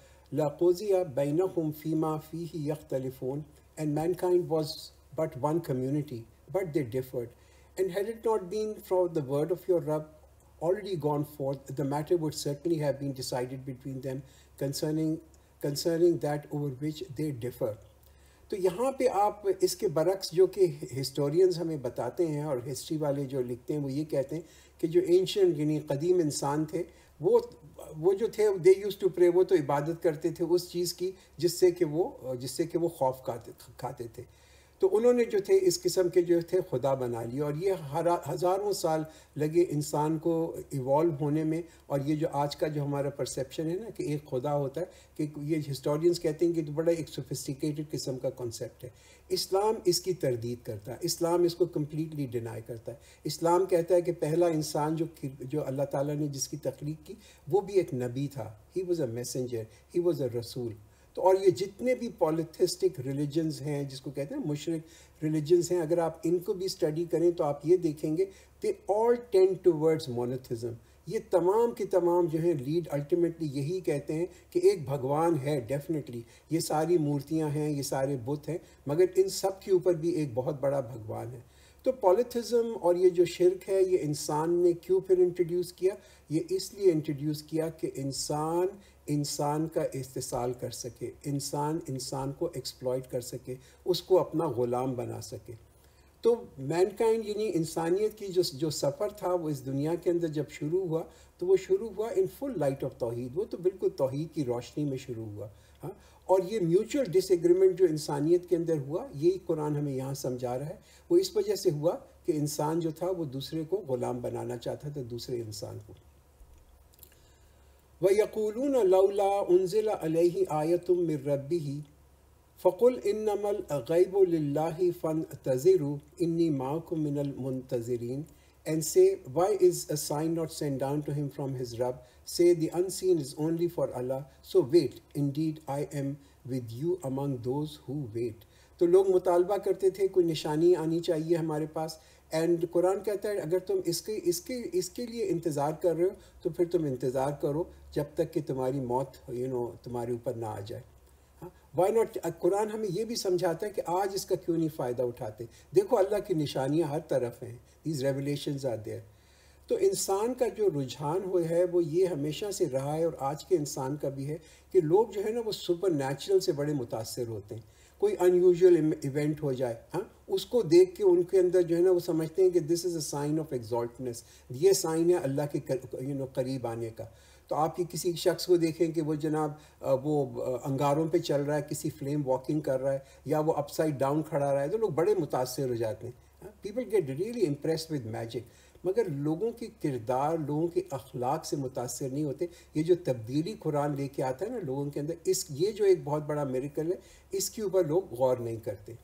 لقضی بینہم فیما فیہ یختلفون. And mankind was but one community, but they differed. And had it not been for the word of your Rabb already gone forth, the matter would certainly have been decided between them concerning concerning that over which they differ. تو یہاں پہ آپ اس کے برعکس جو کہ historians ہمیں بتاتے ہیں اور ہسٹری والے جو لکھتے ہیں وہ یہ کہتے ہیں کہ جو اینشنٹ یعنی قدیم انسان تھے وہ وہ جو تھے دے یوز ٹو پرے، وہ تو عبادت کرتے تھے اس چیز کی جس سے کہ وہ جس سے کہ وہ خوف کھاتے کھاتے تھے. تو انہوں نے جو تھے اس قسم کے جو تھے خدا بنا لیے، اور یہ ہزاروں سال لگے انسان کو ایوالو ہونے میں. اور یہ جو آج کا جو ہمارا پرسیپشن ہے نا کہ ایک خدا ہوتا ہے، کہ یہ ہسٹورینز کہتے ہیں کہ بڑا ایک سوفسٹیکیٹڈ قسم کا کنسیپٹ ہے. اسلام اس کی تردید کرتا ہے، اسلام اس کو کمپلیٹلی ڈینائی کرتا ہے. اسلام کہتا ہے کہ پہلا انسان جو جو اللہ تعالیٰ نے جس کی تخلیق کی وہ بھی ایک نبی تھا. He was a messenger, he was a رسول. تو اور یہ جتنے بھی پولیتھسٹک ریلیجنز ہیں جس کو کہتے ہیں مشرک ریلیجنز ہیں، اگر آپ ان کو بھی اسٹڈی کریں تو آپ یہ دیکھیں گے دے آل ٹینڈ ٹوورڈز مونوتھزم. یہ تمام کے تمام جو ہیں لیڈ الٹیمیٹلی یہی کہتے ہیں کہ ایک بھگوان ہے. ڈیفینیٹلی یہ ساری مورتیاں ہیں، یہ سارے بت ہیں، مگر ان سب کے اوپر بھی ایک بہت بڑا بھگوان ہے. تو پولیتھزم اور یہ جو شرک ہے یہ انسان نے کیوں پھر انٹروڈیوس کیا؟ یہ اس لیے انٹروڈیوس کیا کہ انسان انسان کا استحصال کر سکے، انسان انسان کو ایکسپلائٹ کر سکے، اس کو اپنا غلام بنا سکے. تو مینکائنڈ یعنی انسانیت کی جو جو سفر تھا وہ اس دنیا کے اندر جب شروع ہوا تو وہ شروع ہوا ان فل لائٹ آف توحید. وہ تو بالکل توحید کی روشنی میں شروع ہوا. ہاں، اور یہ میوچل ڈس ایگریمنٹ جو انسانیت کے اندر ہوا، یہی قرآن ہمیں یہاں سمجھا رہا ہے. وہ اس وجہ سے ہوا کہ انسان جو تھا وہ دوسرے کو غلام بنانا چاہتا تھا، دوسرے انسان کو. وَيَقُولُونَ لَوْلَا أُنزِلَ عَلَيْهِ آيَةٌ مِّن رَّبِّهِ فَقُلْ إِنَّمَا الْغَيْبُ لِلَّهِ فَانْتَظِرُوا إِنِّي مَعَكُم مِّنَ الْمُنتَظِرِينَ. And say, why is a sign not sent down to him from his Rabb? Say, the unseen is only for Allah. So wait, indeed I am with you among those who wait. تو لوگ مطالبہ کرتے تھے کوئی نشانی آنی چاہیے ہمارے پاس. اینڈ قرآن کہتا ہے اگر تم اس کے اس کے اس کے لیے انتظار کر رہے ہو تو پھر تم انتظار کرو جب تک کہ تمہاری موت یو نو تمہارے اوپر نہ آ جائے. Y not? قرآن ہمیں یہ بھی سمجھاتا ہے کہ آج اس کا کیوں نہیں فائدہ اٹھاتے. دیکھو اللہ کی نشانیاں ہر طرف ہیں، دیز ریولیشنز آر دیئر. تو انسان کا جو رجحان ہوا ہے وہ یہ ہمیشہ سے رہا ہے، اور آج کے انسان کا بھی ہے کہ لوگ جو ہے نا وہ سپر نیچرل سے بڑے متاثر ہوتے ہیں. کوئی ان یوزول ایونٹ ہو جائے، ہاں، اس کو دیکھ کے ان کے اندر جو ہے نا وہ سمجھتے ہیں کہ دس از اے سائن آف ایگزالٹنس، یہ سائن ہے اللہ کے یو نو قریب آنے کا. تو آپ یہ کسی شخص کو دیکھیں کہ وہ جناب وہ انگاروں پہ چل رہا ہے، کسی فلیم واکنگ کر رہا ہے، یا وہ اپ سائڈ ڈاؤن کھڑا رہا ہے، تو لوگ بڑے متاثر ہو جاتے ہیں. People get really impressed with magic, مگر لوگوں کے کردار، لوگوں کے اخلاق سے متاثر نہیں ہوتے. یہ جو تبدیلی قرآن لے کے آتا ہے نا لوگوں کے اندر، اس یہ جو ایک بہت بڑا میریکل ہے، اس کے اوپر لوگ غور نہیں کرتے.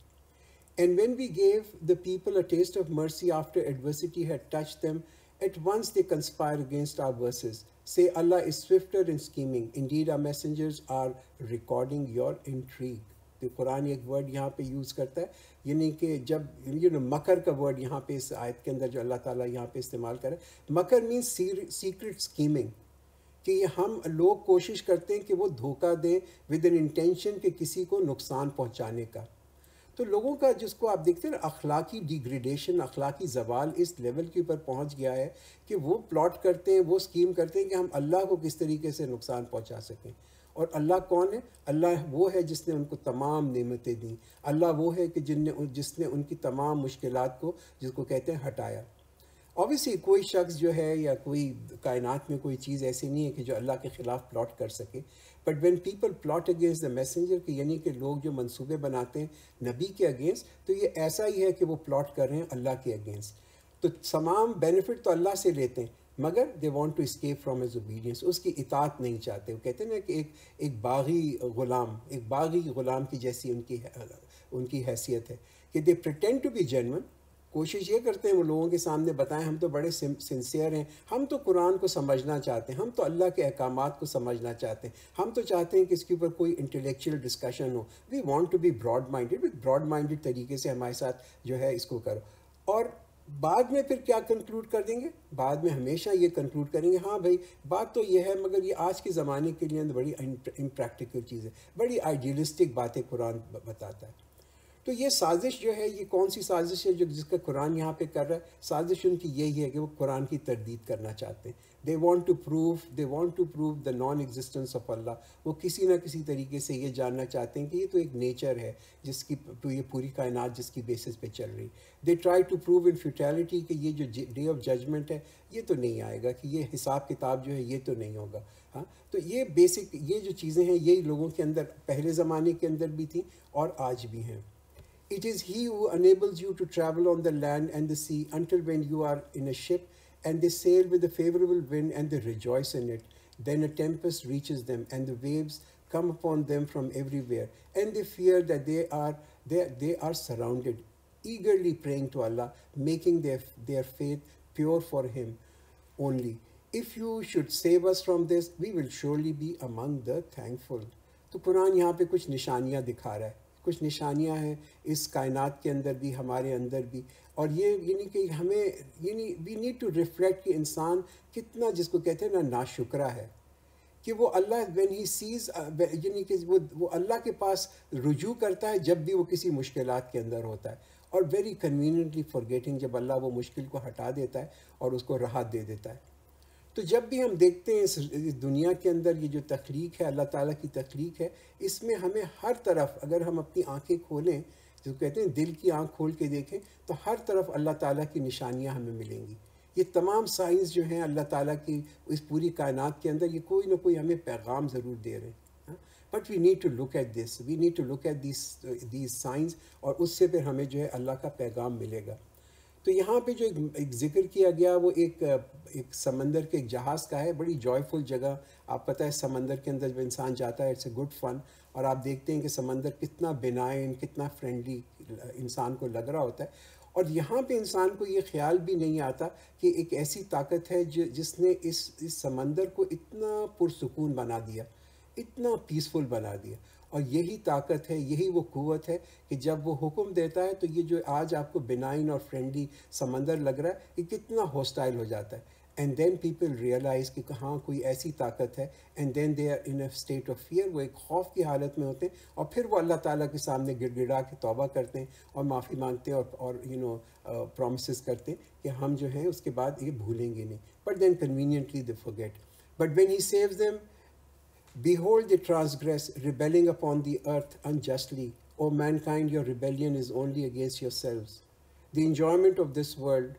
And when we gave the people a taste of mercy after adversity had touched them, at once they conspire against our verses. Say, Allah is swifter in scheming. Indeed, our messengers are recording your intrigue. تو قرآن ایک word یہاں پہ use کرتا ہے، یعنی کہ جب you know مکر کا ورڈ یہاں پہ اس آیت کے اندر جو اللہ تعالیٰ یہاں پہ استعمال کرے، مکر مینس سیکرٹ اسکیمنگ، کہ یہ ہم لوگ کوشش کرتے ہیں کہ وہ دھوکہ دیں ود این انٹینشن کہ کسی کو نقصان پہنچانے کا. تو لوگوں کا جس کو آپ دیکھتے ہیں نا اخلاقی ڈیگریڈیشن، اخلاقی زوال اس لیول کے اوپر پہنچ گیا ہے کہ وہ پلاٹ کرتے ہیں، وہ اسکیم کرتے ہیں کہ ہم اللہ کو کس طریقے سے نقصان پہنچا سکیں. اور اللہ کون ہے؟ اللہ وہ ہے جس نے ان کو تمام نعمتیں دیں. اللہ وہ ہے کہ جن نے جس نے ان کی تمام مشکلات کو، جس کو کہتے ہیں، ہٹایا. اوبیسلی کوئی شخص جو ہے یا کوئی کائنات میں کوئی چیز ایسی نہیں ہے کہ جو اللہ کے خلاف پلاٹ کر سکے. But when people plot against the messenger, کہ یعنی کہ لوگ جو منصوبے بناتے ہیں نبی کے اگینسٹ، تو یہ ایسا ہی ہے کہ وہ پلاٹ کر رہے ہیں اللہ کے اگینسٹ. تو تمام بینیفٹ تو اللہ سے لیتے ہیں، مگر they want to escape from his obedience, اس کی اطاعت نہیں چاہتے. وہ کہتے ہیں نا کہ ایک ایک باغی غلام، ایک باغی غلام کی جیسی ان کی ان کی حیثیت ہے کہ they pretend to be genuine. کوشش یہ کرتے ہیں وہ لوگوں کے سامنے بتائیں ہم تو بڑے سنسیئر ہیں، ہم تو قرآن کو سمجھنا چاہتے ہیں، ہم تو اللہ کے احکامات کو سمجھنا چاہتے ہیں، ہم تو چاہتے ہیں کہ اس کے اوپر کوئی انٹلیکچوئل ڈسکشن ہو. We want to be broad minded, broad minded طریقے سے ہمارے ساتھ جو ہے اس کو کرو. اور بعد میں پھر کیا کنکلوڈ کر دیں گے؟ بعد میں ہمیشہ یہ کنکلوڈ کریں گے ہاں بھائی بات تو یہ ہے، مگر یہ آج کے زمانے کے لیے بڑی امپریکٹیکل چیز ہے، بڑی آئیڈیلسٹک باتیں قرآن بتاتا ہے. تو یہ سازش جو ہے، یہ کون سی سازش ہے جو جس کا قرآن یہاں پہ کر رہا ہے؟ سازش ان کی یہی ہے کہ وہ قرآن کی تردید کرنا چاہتے ہیں. They want to prove they want to prove the non existence of Allah. وہ کسی نہ کسی طریقے سے یہ جاننا چاہتے ہیں کہ یہ تو ایک نیچر ہے جس کی یہ پوری کائنات جس کی بیسس پہ چل رہی. They try to prove in futility کہ یہ جو ڈے آف ججمنٹ ہے یہ تو نہیں آئے گا، کہ یہ حساب کتاب جو ہے یہ تو نہیں ہوگا. ہاں، تو یہ بیسک یہ جو چیزیں ہیں یہی لوگوں کے اندر پہلے زمانے کے اندر بھی تھیں اور آج بھی ہیں. It is he who enables you to travel on the land and the sea until when you are in a ship and they sail with a favorable wind and they rejoice in it. Then a tempest reaches them and the waves come upon them from everywhere and they fear that they are they, they are surrounded, eagerly praying to Allah, making their, their faith pure for him only. If you should save us from this, we will surely be among the thankful. تو قرآن یہاں پہ کچھ نشانیاں دکھا رہا ہے، کچھ نشانیاں ہیں اس کائنات کے اندر بھی، ہمارے اندر بھی. اور یہ یعنی کہ ہمیں یعنی وی نیڈ ٹو ریفلیکٹ کہ انسان کتنا جس کو کہتے ہیں نا ناشکرا ہے، کہ وہ اللہ وین ہی سیز یعنی کہ وہ وہ اللہ کے پاس رجوع کرتا ہے جب بھی وہ کسی مشکلات کے اندر ہوتا ہے، اور ویری کنوینئنٹلی فارگیٹنگ جب اللہ وہ مشکل کو ہٹا دیتا ہے اور اس کو راحت دے دیتا ہے. تو جب بھی ہم دیکھتے ہیں اس دنیا کے اندر یہ جو تخلیق ہے، اللہ تعالیٰ کی تخلیق ہے، اس میں ہمیں ہر طرف اگر ہم اپنی آنکھیں کھولیں، جو کہتے ہیں دل کی آنکھ کھول کے دیکھیں، تو ہر طرف اللہ تعالیٰ کی نشانیاں ہمیں ملیں گی. یہ تمام سائنس جو ہیں اللہ تعالیٰ کی اس پوری کائنات کے اندر، یہ کوئی نہ کوئی ہمیں پیغام ضرور دے رہے ہیں. But we need to look at this we need to look at these these science, اور اس سے پھر ہمیں جو ہے اللہ کا پیغام ملے گا. تو یہاں پہ جو ایک ذکر کیا گیا وہ ایک ایک سمندر کے ایک جہاز کا ہے، بڑی جوائفل جگہ. آپ پتہ ہے سمندر کے اندر جب انسان جاتا ہے اٹس اے گڈ فن، اور آپ دیکھتے ہیں کہ سمندر کتنا بینائن، کتنا فرینڈلی انسان کو لگ رہا ہوتا ہے. اور یہاں پہ انسان کو یہ خیال بھی نہیں آتا کہ ایک ایسی طاقت ہے جو جس نے اس اس سمندر کو اتنا پرسکون بنا دیا، اتنا پیسفل بنا دیا. اور یہی طاقت ہے، یہی وہ قوت ہے کہ جب وہ حکم دیتا ہے تو یہ جو آج آپ کو بینائن اور فرینڈلی سمندر لگ رہا ہے یہ کتنا ہوسٹائل ہو جاتا ہے. اینڈ دین پیپل ریئلائز کہ ہاں کوئی ایسی طاقت ہے، and then they are in a state of fear, وہ ایک خوف کی حالت میں ہوتے ہیں، اور پھر وہ اللہ تعالیٰ کے سامنے گڑ گڑا کے توبہ کرتے ہیں اور معافی مانگتے ہیں اور اور یو نو پرومسز کرتے ہیں کہ ہم جو ہیں اس کے بعد یہ بھولیں گے نہیں. But then conveniently they forget. But when he saves them, behold, they transgress, rebelling upon the earth unjustly. O mankind, your rebellion is only against yourselves. The enjoyment of this world,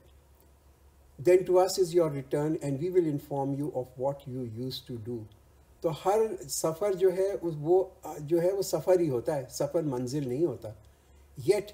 then to us is your return, and we will inform you of what you used to do. تو ہر سفر جو ہے وہ جو ہے وہ سفر ہی ہوتا ہے، سفر منزل نہیں ہوتا. Yet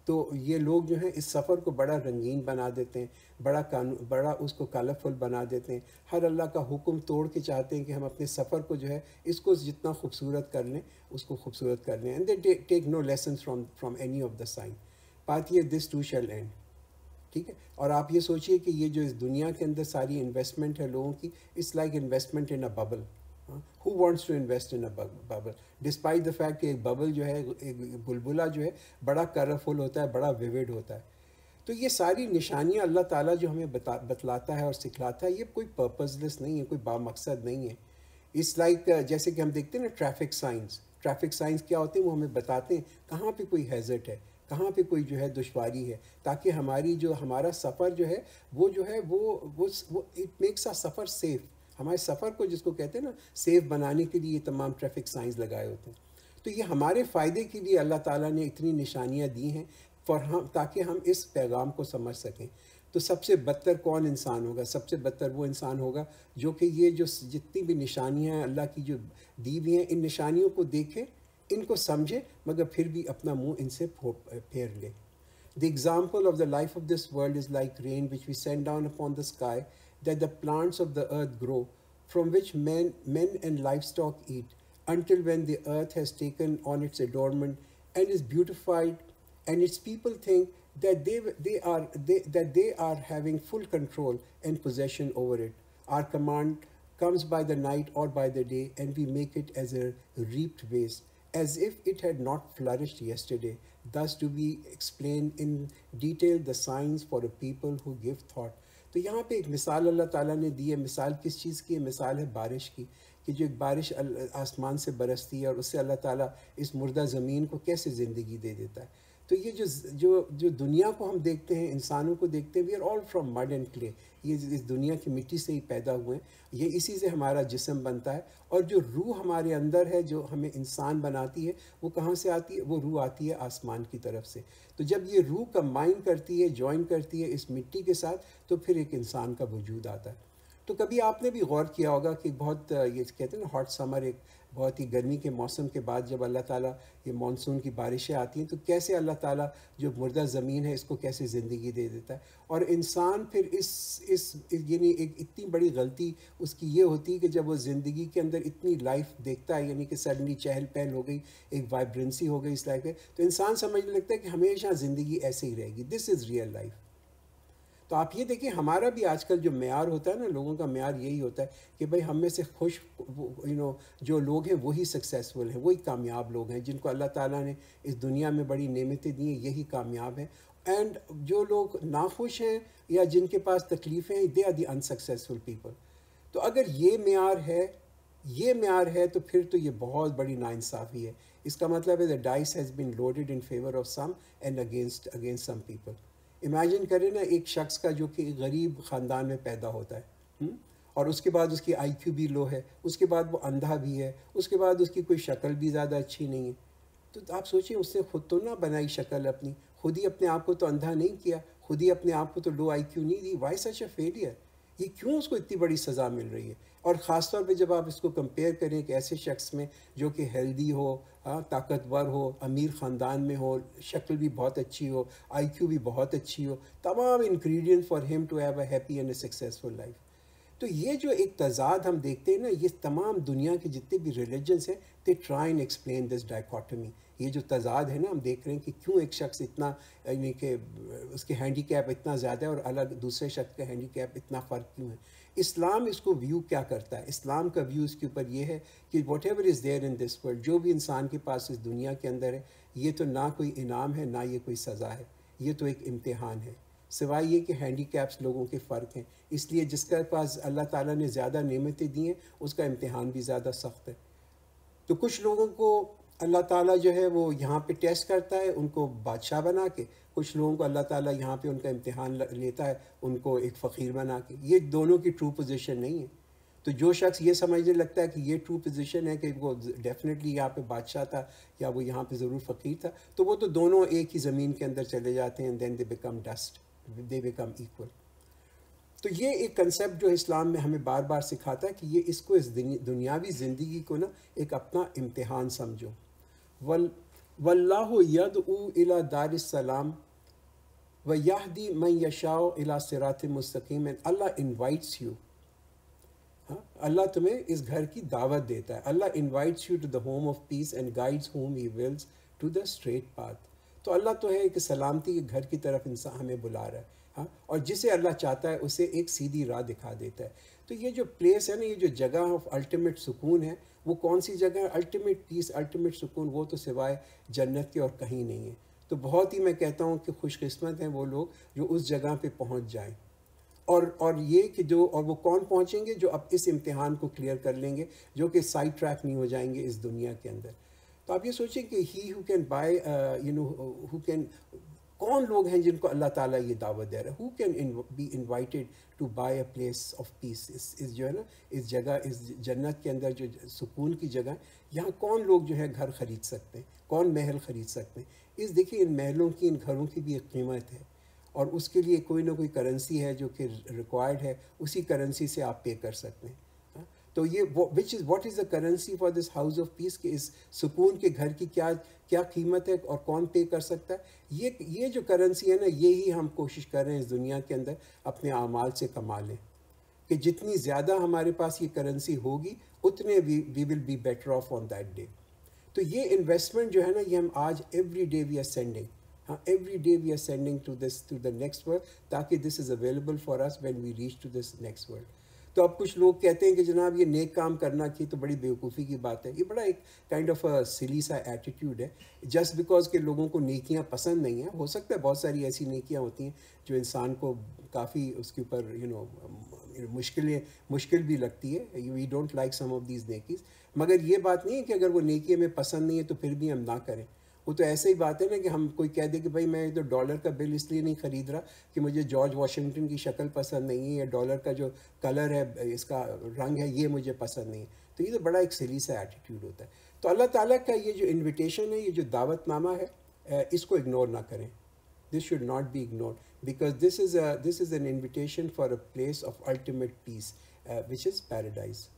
تو یہ لوگ جو ہیں اس سفر کو بڑا رنگین بنا دیتے ہیں, بڑا قانون بڑا اس کو کلرفل بنا دیتے ہیں, ہر اللہ کا حکم توڑ کے چاہتے ہیں کہ ہم اپنے سفر کو جو ہے اس کو جتنا خوبصورت کر لیں اس کو خوبصورت کر لیں. And they take no lessons from from any of the sign. بات یہ دس ٹو شیل اینڈ, ٹھیک ہے. اور آپ یہ سوچئے کہ یہ جو اس دنیا کے اندر ساری انویسٹمنٹ ہے لوگوں کی, it's like investment in a bubble. Who wants to invest in a bubble, despite the fact کہ ایک ببل جو ہے, ایک بلبلا جو ہے بڑا کلرفل ہوتا ہے, بڑا ویوڈ ہوتا ہے. تو یہ ساری نشانیاں اللہ تعالیٰ جو ہمیں بتا بتلاتا ہے اور سکھلاتا ہے, یہ کوئی پرپز لیس نہیں ہے, کوئی بامقصد نہیں ہے. اس لائک جیسے کہ ہم دیکھتے ہیں نا ٹریفک سائنس, ٹریفک سائنس کیا ہوتے ہیں, وہ ہمیں بتاتے ہیں کہاں پہ کوئی ہیزٹ ہے, کہاں پہ کوئی جو ہے دشواری ہے, تاکہ ہماری جو ہمارا سفر جو ہے وہ جو ہے وہ وہ اٹ میکس آ سفر سیف. ہمارے سفر کو جس کو کہتے ہیں نا سیف بنانے کے لیے یہ تمام ٹریفک سائنس لگائے ہوتے ہیں. تو یہ ہمارے فائدے کے لیے اللہ تعالیٰ نے اتنی نشانیاں دی ہیں فار ہم, تاکہ ہم اس پیغام کو سمجھ سکیں. تو سب سے بدتر کون انسان ہوگا؟ سب سے بدتر وہ انسان ہوگا جو کہ یہ جو جتنی بھی نشانیاں ہیں اللہ کی جو دی ہوئی ہیں, ان نشانیوں کو دیکھے, ان کو سمجھے, مگر پھر بھی اپنا منہ ان سے پھیر لے. The example of the life of this world is like rain which we send down upon the sky, that the plants of the earth grow, from which men, men and livestock eat, until when the earth has taken on its adornment and is beautified, and its people think that they, they are, they, that they are having full control and possession over it. Our command comes by the night or by the day, and we make it as a reaped waste, as if it had not flourished yesterday. Thus do we explain in detail the signs for a people who give thought. تو یہاں پہ ایک مثال اللہ تعالیٰ نے دی ہے. مثال کس چیز کی ہے؟ مثال ہے بارش کی, کہ جو ایک بارش آسمان سے برستی ہے اور اس سے اللہ تعالیٰ اس مردہ زمین کو کیسے زندگی دے دیتا ہے. تو یہ جو جو جو دنیا کو ہم دیکھتے ہیں, انسانوں کو دیکھتے ہیں, we are all from mud and clay, یہ اس دنیا کی مٹی سے ہی پیدا ہوئے ہیں, یہ اسی سے ہمارا جسم بنتا ہے. اور جو روح ہمارے اندر ہے جو ہمیں انسان بناتی ہے, وہ کہاں سے آتی ہے؟ وہ روح آتی ہے آسمان کی طرف سے. تو جب یہ روح کمبائن کرتی ہے, جوائن کرتی ہے اس مٹی کے ساتھ, تو پھر ایک انسان کا وجود آتا ہے. تو کبھی آپ نے بھی غور کیا ہوگا کہ بہت یہ کہتے ہیں نا ہاٹ سمر, ایک بہت ہی گرمی کے موسم کے بعد جب اللہ تعالیٰ یہ مانسون کی بارشیں آتی ہیں, تو کیسے اللہ تعالیٰ جو مردہ زمین ہے اس کو کیسے زندگی دے دیتا ہے. اور انسان پھر اس اس یعنی ایک اتنی بڑی غلطی اس کی یہ ہوتی ہے کہ جب وہ زندگی کے اندر اتنی لائف دیکھتا ہے, یعنی کہ سڈنلی چہل پہل ہو گئی, ایک وائبرنسی ہو گئی اس لائف میں, تو انسان سمجھنے لگتا ہے کہ ہمیشہ زندگی ایسے ہی رہے گی. This is real life. تو آپ یہ دیکھیں ہمارا بھی آج کل جو معیار ہوتا ہے نا, لوگوں کا معیار یہی ہوتا ہے کہ بھئی ہم میں سے خوش یو نو جو لوگ ہیں وہی سکسیسفل ہیں, وہی کامیاب لوگ ہیں, جن کو اللہ تعالیٰ نے اس دنیا میں بڑی نعمتیں دی ہیں, یہی کامیاب ہیں. اینڈ جو لوگ ناخوش ہیں یا جن کے پاس تکلیفیں ہیں, they are the unsuccessful people. تو اگر یہ معیار ہے یہ معیار ہے تو پھر تو یہ بہت بڑی ناانصافی ہے. اس کا مطلب ہے the dice has been loaded in favor of some and against against some people. Imagine کریں نا ایک شخص کا جو کہ غریب خاندان میں پیدا ہوتا ہے, اور اس کے بعد اس کی آئی کیو بھی لو ہے, اس کے بعد وہ اندھا بھی ہے, اس کے بعد اس کی کوئی شکل بھی زیادہ اچھی نہیں ہے. تو آپ سوچیں اس نے خود تو نہ بنائی شکل اپنی, خود ہی اپنے آپ کو تو اندھا نہیں کیا, خود ہی اپنے آپ کو تو لو آئی کیو نہیں دی. Y such a failure? یہ کیوں اس کو اتنی بڑی سزا مل رہی ہے؟ اور خاص طور پہ جب آپ اس کو کمپیئر کریں ایک ایسے شخص میں جو کہ ہیلدی ہو, ہاں طاقتور ہو, امیر خاندان میں ہو, شکل بھی بہت اچھی ہو, آئی کیو بھی بہت اچھی ہو, تمام ingredient for him to have a happy and a successful life. تو یہ جو ایک تضاد ہم دیکھتے ہیں نا, یہ تمام دنیا کے جتنے بھی ریلیجنس ہیں, they try and explain this dichotomy. یہ جو تضاد ہے نا, ہم دیکھ رہے ہیں کہ کیوں ایک شخص اتنا یعنی کہ اس کے ہینڈی کیپ اتنا زیادہ ہے اور الگ دوسرے شخص کا ہینڈی کیپ اتنا فرق کیوں ہے. اسلام اس کو ویو کیا کرتا ہے؟ اسلام کا ویو اس کے اوپر یہ ہے کہ whatever is there in this world, جو بھی انسان کے پاس اس دنیا کے اندر ہے, یہ تو نہ کوئی انعام ہے نہ یہ کوئی سزا ہے, یہ تو ایک امتحان ہے. سوائے یہ کہ ہینڈی کیپس لوگوں کے فرق ہیں, اس لیے جس کے پاس اللہ تعالیٰ نے زیادہ نعمتیں دی ہیں اس کا امتحان بھی زیادہ سخت ہے. تو کچھ لوگوں کو اللہ تعالیٰ جو ہے وہ یہاں پہ ٹیسٹ کرتا ہے, ان کو بادشاہ بنا کے. کچھ لوگوں کو اللہ تعالیٰ یہاں پہ ان کا امتحان لیتا ہے, ان کو ایک فقیر بنا کے. یہ دونوں کی ٹرو پوزیشن نہیں ہے. تو جو شخص یہ سمجھنے لگتا ہے کہ یہ ٹرو پوزیشن ہے کہ وہ ڈیفینیٹلی یہاں پہ بادشاہ تھا یا وہ یہاں پہ ضرور فقیر تھا, تو وہ تو دونوں ایک ہی زمین کے اندر چلے جاتے ہیں, then they become dust, they become equal. تو یہ ایک کنسیپٹ جو اسلام میں ہمیں بار بار سکھاتا ہے کہ یہ اس کو اس دنیاوی زندگی کو نا ایک اپنا امتحان سمجھو. ول واللہ یدعو الی دار السلام ویہدی من یشاء الی صراط مستقیم. and Allah invites you. ہاں اللہ تمہیں اس گھر کی دعوت دیتا ہے. Allah invites you to the home of peace and guides whom he wills to the straight path. تو اللہ تو ہے کہ سلامتی کے گھر کی طرف انسان ہمیں بلا رہا ہے. ہاں اور جسے اللہ چاہتا ہے اسے ایک سیدھی راہ دکھا دیتا ہے. تو یہ جو پلیس ہے نا، یہ جو جگہ آف الٹیمیٹ سکون ہے، وہ کون سی جگہ ہے؟ الٹیمیٹ پیس، الٹیمیٹ سکون، وہ تو سوائے جنت کے اور کہیں نہیں ہے. تو بہت ہی میں کہتا ہوں کہ خوش قسمت ہیں وہ لوگ جو اس جگہ پہ پہنچ جائیں. اور اور یہ کہ جو اور وہ کون پہنچیں گے؟ جو اب اس امتحان کو کلیئر کر لیں گے، جو کہ سائڈ ٹریک نہیں ہو جائیں گے اس دنیا کے اندر. تو آپ یہ سوچیں کہ he who can buy you know who can, کون لوگ ہیں جن کو اللہ تعالیٰ یہ دعوت دے رہا ہے؟ Who can be invited to by a place of peace. اس اس جو ہے نا اس جگہ، اس جنت کے اندر جو سکون کی جگہ، یہاں کون لوگ جو ہے گھر خرید سکتے ہیں؟ کون محل خرید سکتے ہیں؟ اس دیکھیے ان محلوں کی، ان گھروں کی بھی ایک قیمت ہے، اور اس کے لیے کوئی نہ کوئی کرنسی ہے جو کہ ریکوائرڈ ہے، اسی کرنسی سے آپ پے کر سکتے ہیں. تو یہ which is what is the currency for this house of peace, کہ اس سکون کے گھر کی کیا کیا قیمت ہے اور کون پے کر سکتا ہے؟ یہ یہ جو کرنسی ہے نا، یہی ہم کوشش کر رہے ہیں اس دنیا کے اندر اپنے اعمال سے کما لیں، کہ جتنی زیادہ ہمارے پاس یہ کرنسی ہوگی اتنے we we will be better off on that day. تو یہ انویسٹمنٹ جو ہے نا، یہ ہم آج every day we are sending, ہاں every day we are sending to this to the next world, تاکہ this is available for us when we reach to this next world. تو اب کچھ لوگ کہتے ہیں کہ جناب یہ نیک کام کرنا کی تو بڑی بیوقوفی کی بات ہے. یہ بڑا ایک کائنڈ آف سلی سا ایٹیٹیوڈ ہے، جسٹ بیکاز کہ لوگوں کو نیکیاں پسند نہیں ہیں. ہو سکتا ہے بہت ساری ایسی نیکیاں ہوتی ہیں جو انسان کو کافی اس کے اوپر یو نو مشکلیں مشکل بھی لگتی ہے. We don't like some of these نیکیز، مگر یہ بات نہیں ہے کہ اگر وہ نیکی ہمیں پسند نہیں ہے تو پھر بھی ہم نہ کریں. وہ تو ایسے ہی بات ہے نا کہ ہم کوئی کہہ دے کہ بھائی میں تو ڈالر کا بل اس لیے نہیں خرید رہا کہ مجھے جارج واشنگٹن کی شکل پسند نہیں ہے، یا ڈالر کا جو کلر ہے، اس کا رنگ ہے، یہ مجھے پسند نہیں ہے. تو یہ تو بڑا ایک سلی سا ایٹیٹیوڈ ہوتا ہے. تو اللہ تعالیٰ کا یہ جو انویٹیشن ہے، یہ جو دعوت نامہ ہے، اس کو اگنور نہ کریں. This should not be ignored, because this is this is an invitation for a place of ultimate peace which is paradise.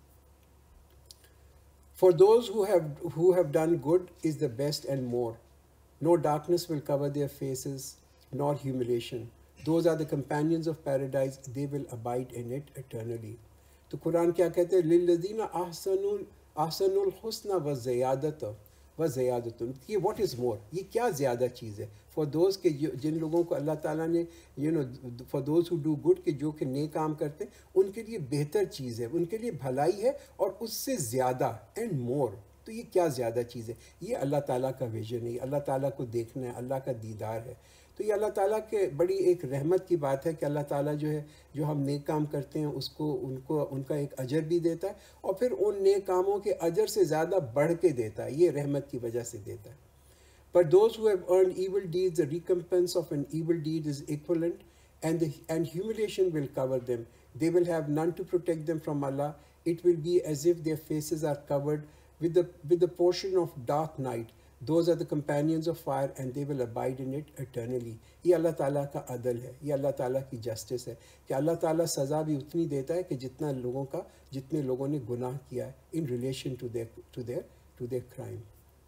For those who have who have done good is the best and more. No darkness will cover their faces, nor humiliation. Those are the companions of paradise. They will abide in it eternally. تو قرآن کیا کہتے ہیں؟ للذین احسنوا احسنوا الحسنى وزیادۃ وزیادۃ. یہ what is مور، یہ کیا زیادہ چیز ہے؟ فار دوز کہ جن لوگوں کو اللہ تعالیٰ نے you know for those who do good, کہ جو کہ نیک کام کرتے ہیں، ان کے لیے بہتر چیز ہے، ان کے لیے بھلائی ہے، اور اس سے زیادہ اینڈ مور. تو یہ کیا زیادہ چیز ہے؟ یہ اللہ تعالیٰ کا ویژن ہے، اللہ تعالیٰ کو دیکھنا ہے، اللہ کا دیدار ہے. تو یہ اللہ تعالیٰ کے بڑی ایک رحمت کی بات ہے کہ اللہ تعالیٰ جو ہے جو ہم نیک کام کرتے ہیں اس کو ان کو ان کا ایک اجر بھی دیتا ہے، اور پھر ان نیک کاموں کے اجر سے زیادہ بڑھ کے دیتا ہے. یہ رحمت کی وجہ سے دیتا ہے. But those who have earned evil deeds, the recompense of an evil deed is equivalent, and the, and humiliation will cover them. They will have none to protect them from Allah. It will be as if their faces are covered with the with the portion of dark night. Those are the companions of fire, and they will abide in it eternally. یہ اللہ تعالیٰ کا عدل ہے، یہ اللہ تعالیٰ کی justice ہے کہ اللہ تعالیٰ سزا بھی اتنی دیتا ہے کہ جتنا لوگوں کا جتنے لوگوں نے گناہ کیا ہے in relation to their to their to their crime.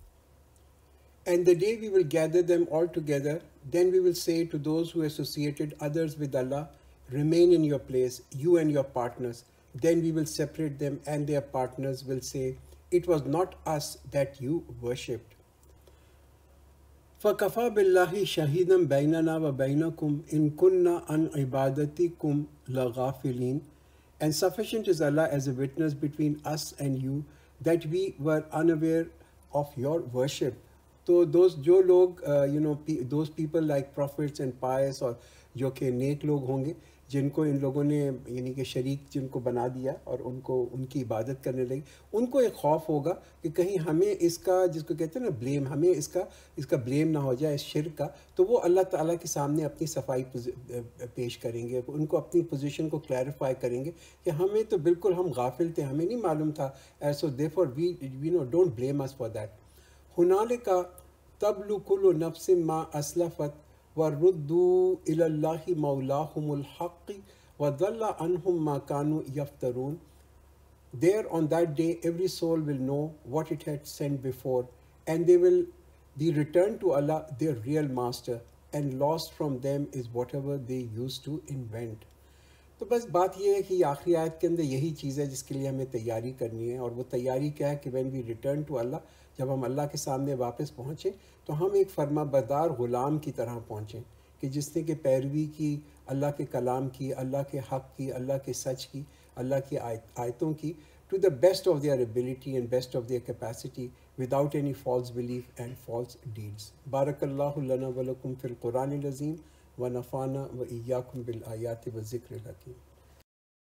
And the day we will gather them all together, then we will say to those who associated others with Allah, remain in your place, you and your partners. Then we will separate them, and their partners will say, it was not us that you worshipped. فَكَفَى بِاللَّهِ شَهِيدًا بَيْنَنَا وَبَيْنَكُمْ إِن كُنَّا عَنْ عِبَادَتِكُمْ لَغَافِلِينَ. And sufficient is Allah as a witness between us and you, that we were unaware of your worship. تو those جو لوگ you know those people like prophets and pious, اور جو کہ نیک لوگ ہوں گے جن کو ان لوگوں نے یعنی کہ شریک جن کو بنا دیا اور ان کو ان کی عبادت کرنے لگی، ان کو ایک خوف ہوگا کہ کہیں ہمیں اس کا، جس کو کہتے ہیں نا بلیم، ہمیں اس کا اس کا بلیم نہ ہو جائے اس شرک کا. تو وہ اللہ تعالیٰ کے سامنے اپنی صفائی پیش کریں گے، ان کو اپنی پوزیشن کو کلیریفائی کریں گے کہ ہمیں تو بالکل ہم غافل تھے، ہمیں نہیں معلوم تھا. So therefore we you know don't blame us for that. ہنالک تبلو کل نفس ما اسلفت وردوا الی اللہ مولاہم الحق وضل عنہم ما کانوا یفترون. There on that day every soul will know what it had sent before, and they will be returned to Allah, their real master, and lost from them is whatever they used to invent. تو بس بات یہ ہے کہ یہ آخری آیت کے اندر یہی چیز ہے جس کے لیے ہمیں تیاری کرنی ہے، اور وہ تیاری کیا ہے کہ when we return to Allah, جب ہم اللہ کے سامنے واپس پہنچیں تو ہم ایک فرما بردار غلام کی طرح پہنچیں، کہ جس نے کہ پیروی کی اللہ کے کلام کی، اللہ کے حق کی، اللہ کے سچ کی، اللہ کی آیت آیتوں کی، to the best of their ability and best of their capacity without any false belief and false deeds. بارک اللہ لنا ولکم فی القرآن العظیم ونفعنا وإیاکم بالآیات والذکر الحکیم.